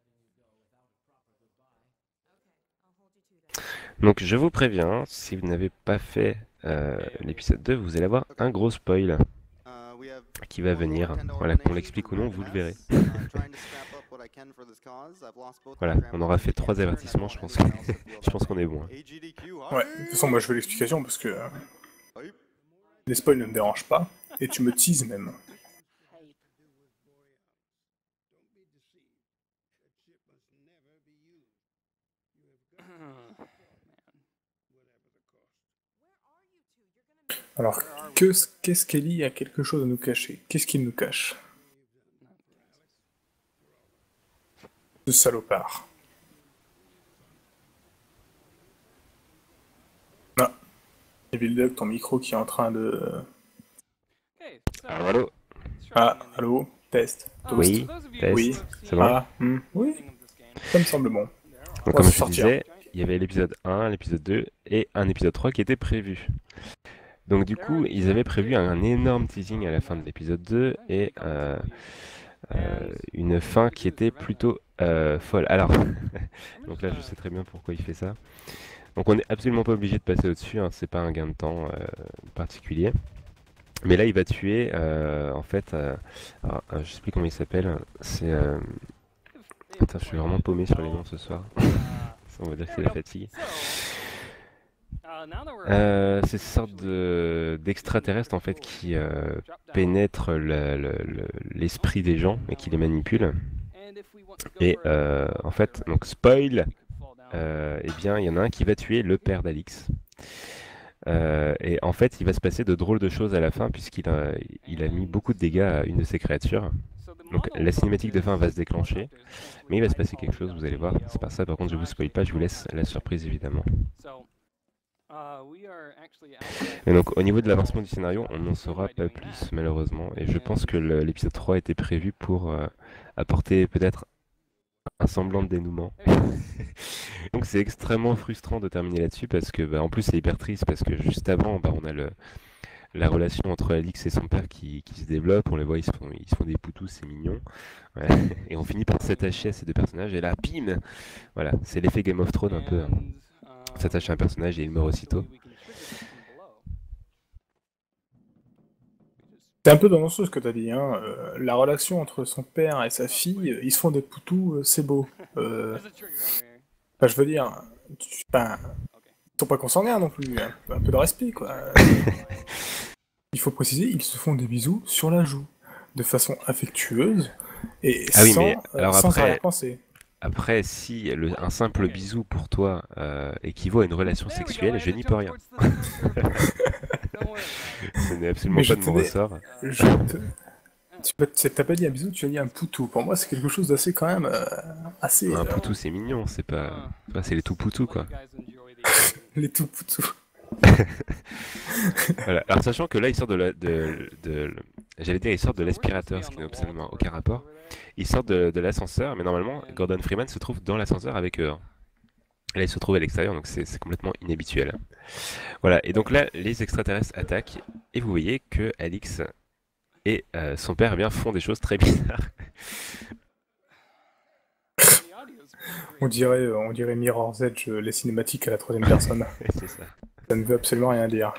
Donc je vous préviens, si vous n'avez pas fait euh, l'épisode deux, vous allez avoir un gros spoil Uh, we have qui va one more venir. ten dollar Voilà, qu'on donation l'explique ou from non, vous le Ruben verrez. S. Uh, trying to scrap up what I can for this cause. I've lost both Voilà, my on grandma aura to fait trois cancer, and I avertissements, don't je pense, want anyone else to feel je that pense qu'on way. est bon. hein. A G D Q, Ouais, de toute façon, moi je veux l'explication parce que euh, hype. les spoils ne me dérangent pas, et tu me teases même. Alors, que, qu'est-ce qu'Ellie a quelque chose à nous cacher? Qu'est-ce qu'il nous cache? Ce salopard. Ah, Evil Duck, ton micro qui est en train de... Okay. So, Alors, allô? stretching Ah, ending. allô? Test. Uh, Toast. Oui, for those of you test. who have Ça seen va? Ah, hmm, the oui, beginning of this game, ça me semble bon. Donc On va comme se je te sortir. disais, il y avait l'épisode un, l'épisode deux et un épisode trois qui était prévu. Donc du coup, ils avaient prévu un énorme teasing à la fin de l'épisode deux et euh, euh, une fin qui était plutôt euh, folle. Alors, donc là je sais très bien pourquoi il fait ça. Donc on n'est absolument pas obligé de passer au-dessus, hein, c'est pas un gain de temps euh, particulier. Mais là il va tuer, euh, en fait, euh, alors, euh, je sais plus comment il s'appelle, c'est... euh, Putain, je suis vraiment paumé sur les noms ce soir. On va dire que c'est la fatigue. Euh, c'est cette sorte de d'extraterrestre en fait qui euh, pénètre le- le- le- l'esprit des gens et qui les manipule. Et euh, en fait, donc spoil, euh, eh bien il y en a un qui va tuer le père d'Alix. Euh, et en fait, il va se passer de drôles de choses à la fin puisqu'il a, il a mis beaucoup de dégâts à une de ses créatures. Donc la cinématique de fin va se déclencher, mais il va se passer quelque chose, vous allez voir. C'est pas ça, par contre je vous spoil pas, je vous laisse la surprise évidemment. Et donc au niveau de l'avancement du scénario, on n'en saura pas plus malheureusement. Et je pense que l'épisode trois était prévu pour euh, apporter peut-être un semblant de dénouement. Donc c'est extrêmement frustrant de terminer là-dessus parce que bah, en plus c'est hyper triste parce que juste avant bah, on a le, la relation entre Alix et son père qui, qui se développe, on les voit, ils se font, ils se font des poutous, c'est mignon. Ouais. Et on finit par s'attacher à ces deux personnages et là, bim. Voilà, c'est l'effet Game of Thrones un peu. Hein. On s'attache à un personnage et il meurt aussitôt. C'est un peu dans ce que tu as dit, hein. Euh, la relation entre son père et sa fille, euh, ils se font des poutous, euh, c'est beau. Euh, enfin, je veux dire, tu, ben, ils sont pas consanguins non plus, hein. Un peu de respect, quoi. Il faut préciser, ils se font des bisous sur la joue, de façon affectueuse et ah oui, sans, mais alors euh, sans après, arrière-pensée. Après, si le, un simple bisou pour toi euh, équivaut à une relation sexuelle, je n'y peux rien. Ce n'est absolument Mais pas de mon dis, ressort. Je te... Tu t'as pas dit un bisou, tu as dit un poutou. Pour moi, c'est quelque chose d'assez quand même euh, assez. Un Euh... poutou, c'est mignon, c'est pas, c'est les tout poutous quoi. Les tout poutous. Voilà. Alors sachant que là, il sort de, la, de, de, de j'allais dire, il sort de l'aspirateur, ce qui n'a absolument aucun rapport. Il sort de, de l'ascenseur, mais normalement, Gordon Freeman se trouve dans l'ascenseur avec eux. Là, il se trouve à l'extérieur, donc c'est complètement inhabituel. Voilà, et donc là, les extraterrestres attaquent, et vous voyez que Alix et euh, son père eh bien, font des choses très bizarres. On dirait, on dirait Mirror's Edge, les cinématiques à la troisième personne. C'est ça. Ça ne veut absolument rien dire.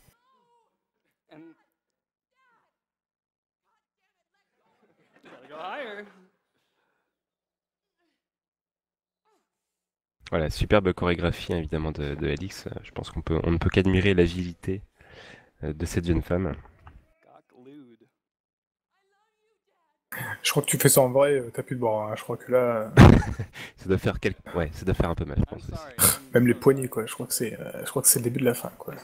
Voilà, superbe chorégraphie évidemment de, de Alix. Je pense qu'on peut, on ne peut qu'admirer l'agilité de cette jeune femme. Je crois que tu fais ça en vrai, t'as plus de bras. Hein. Je crois que là. ça doit faire quelque... ouais, ça doit faire un peu mal, je pense aussi. Même les poignets, quoi. Je crois que c'est, euh, je crois que c'est le début de la fin, quoi.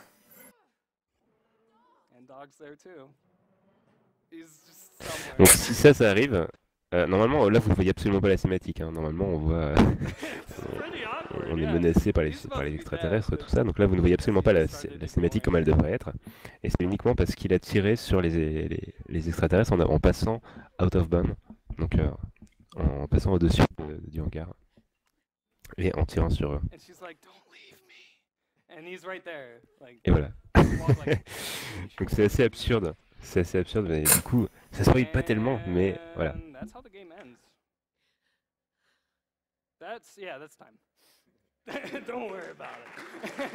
Donc si ça, ça arrive. Euh, normalement, là, vous ne voyez absolument pas la cinématique. Hein. Normalement, on voit, euh, on est menacé par les, par les extraterrestres, tout ça. Donc là, vous ne voyez absolument pas la, la cinématique comme elle devrait être. Et c'est uniquement parce qu'il a tiré sur les, les, les extraterrestres en, en passant out of bounds, donc euh, en passant au-dessus de, du hangar et en tirant sur eux. Et voilà. Donc c'est assez absurde. C'est assez absurde, mais du coup, ça se voit pas tellement, mais voilà. That's yeah, that's time. Don't worry about it.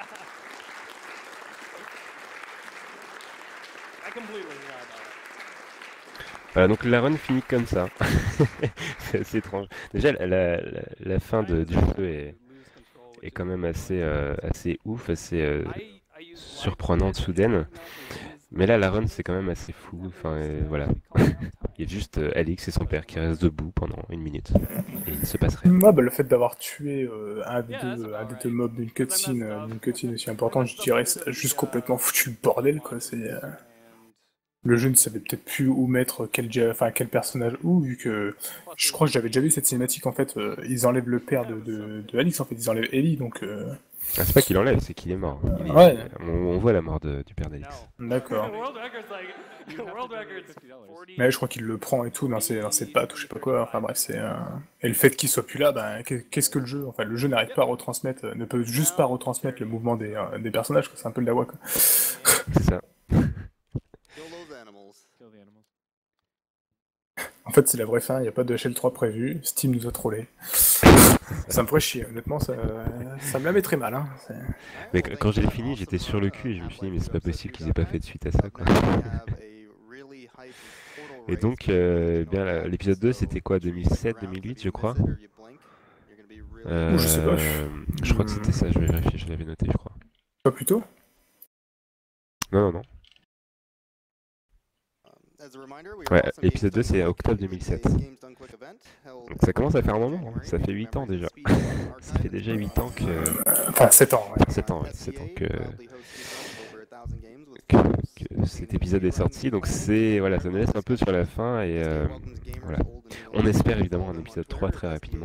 I completely forgot about it. Voilà, donc la run finit comme ça. C'est assez étrange. Déjà, la, la, la fin de, du jeu est, est quand même assez, euh, assez ouf, assez euh, surprenante, soudaine. Mais là, la run, c'est quand même assez fou. Enfin, euh, voilà. Il y a juste euh, Alix et son père qui restent debout pendant une minute. Et il ne se passe rien. Moi, bah, le fait d'avoir tué euh, un, des deux, un des deux mobs d'une cutscene, euh, d'une cutscene aussi importante, je dirais, c'est juste complètement foutu le bordel, quoi. C'est... Euh... Le jeu ne savait peut-être plus où mettre quel, enfin, quel personnage où, vu que je crois que j'avais déjà vu cette cinématique, en fait, euh, ils enlèvent le père de, de, de Alix, en fait, ils enlèvent Ellie, donc... Euh... Ah, c'est pas qu'il enlève, c'est qu'il est mort. Il est... Ouais. on, on voit la mort de, du père d'Alix. D'accord. Mais je crois qu'il le prend et tout dans ses, dans ses pattes ou je sais pas quoi, enfin bref, c'est... Euh... Et le fait qu'il soit plus là, ben, qu'est-ce que le jeu... Enfin, le jeu n'arrive pas à retransmettre, ne peut juste pas retransmettre le mouvement des, euh, des personnages, quoi. C'est un peu le dawa, quoi. C'est ça. En fait, c'est la vraie fin, il n'y a pas de H L trois prévu, Steam nous a trollé. Ça me ferait chier, honnêtement, ça, ça me la mettrait mal. Hein. Mais quand j'ai fini, j'étais sur le cul et je me suis dit, mais c'est pas possible qu'ils aient pas fait de suite à ça, quoi. Et donc, euh, bien, l'épisode deux, c'était quoi, deux mille sept, deux mille huit, je crois euh, Je sais pas. Je crois que c'était ça, je vais vérifier, je l'avais noté, je crois. Pas plus tôt ? Non, non, non. Ouais, l'épisode deux c'est octobre deux mille sept. Donc ça commence à faire un moment, hein. Ça fait huit ans déjà. Ça fait déjà huit ans que... Enfin sept ans, ouais. sept ans, ouais. sept ans que... que... que... cet épisode est sorti, donc c'est voilà, ça nous laisse un peu sur la fin et euh, voilà. On espère évidemment un épisode trois très rapidement.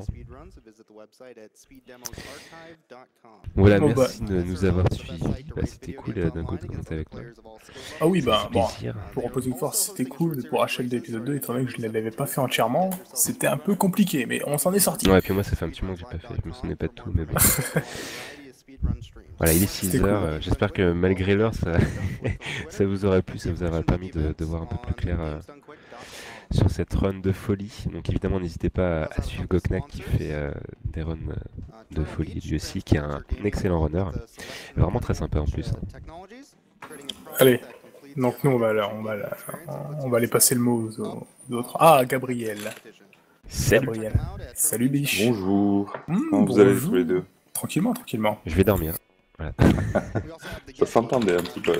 Voilà, Oh, merci de nous avoir suivis. Bah, c'était cool euh, d'un coup de commenter avec moi. Ah oui, bah, Ça fait bon, plaisir. pour reposer une force, c'était cool pour acheter l'épisode deux, étant donné que je ne l'avais pas fait entièrement. C'était un peu compliqué, mais on s'en est sorti. Ouais, et puis moi ça fait un petit moment que j'ai pas fait, je me souvenais pas de tout, mais bon. Voilà, il est six C'était heures, cool. euh, j'espère que malgré l'heure ça, ça vous aura plu, ça vous aura permis de, de voir un peu plus clair euh, sur cette run de folie. Donc évidemment n'hésitez pas à, à suivre Goknak qui fait euh, des runs euh, de folie lui aussi, qui est un, un excellent runner, vraiment très sympa en plus. Allez, donc nous on va, là- on va, là- on va aller passer le mot aux aux autres. Ah, Gabriel. Salut. Gabriel. Salut Biche. Bonjour. Mmh, Comment vous allez bonjour. tous les deux? Tranquillement, tranquillement. Je vais dormir. Voilà. Ça s'entendait un petit peu.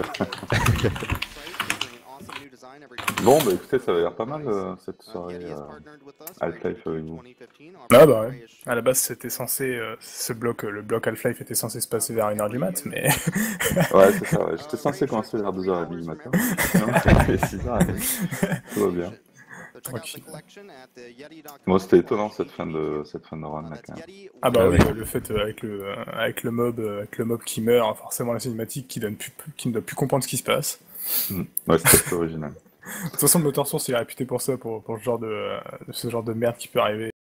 Bon, bah écoutez, ça va l'air pas mal euh, cette soirée euh, Half-Life avec vous. Ah bah ouais. À la base, c'était censé, euh, ce bloc, euh, le bloc Half-Life était censé se passer vers une heure du mat, mais Ouais, c'est ça, ouais. J'étais censé commencer vers deux heures trente du matin. Sinon, ça fait six heures trente. Tout va bien. tranquille. Moi, c'était étonnant cette fin de cette fin de run là quand même. Ah bah Ah oui, ouais. le fait euh, avec le euh, avec le mob euh, avec le mob qui meurt, forcément la cinématique qui donne plus qui ne doit plus comprendre ce qui se passe. Mm. Ouais, c'était assez original. De toute façon, le moteur source il est réputé pour ça, pour, pour ce genre de, euh, ce genre de merde qui peut arriver.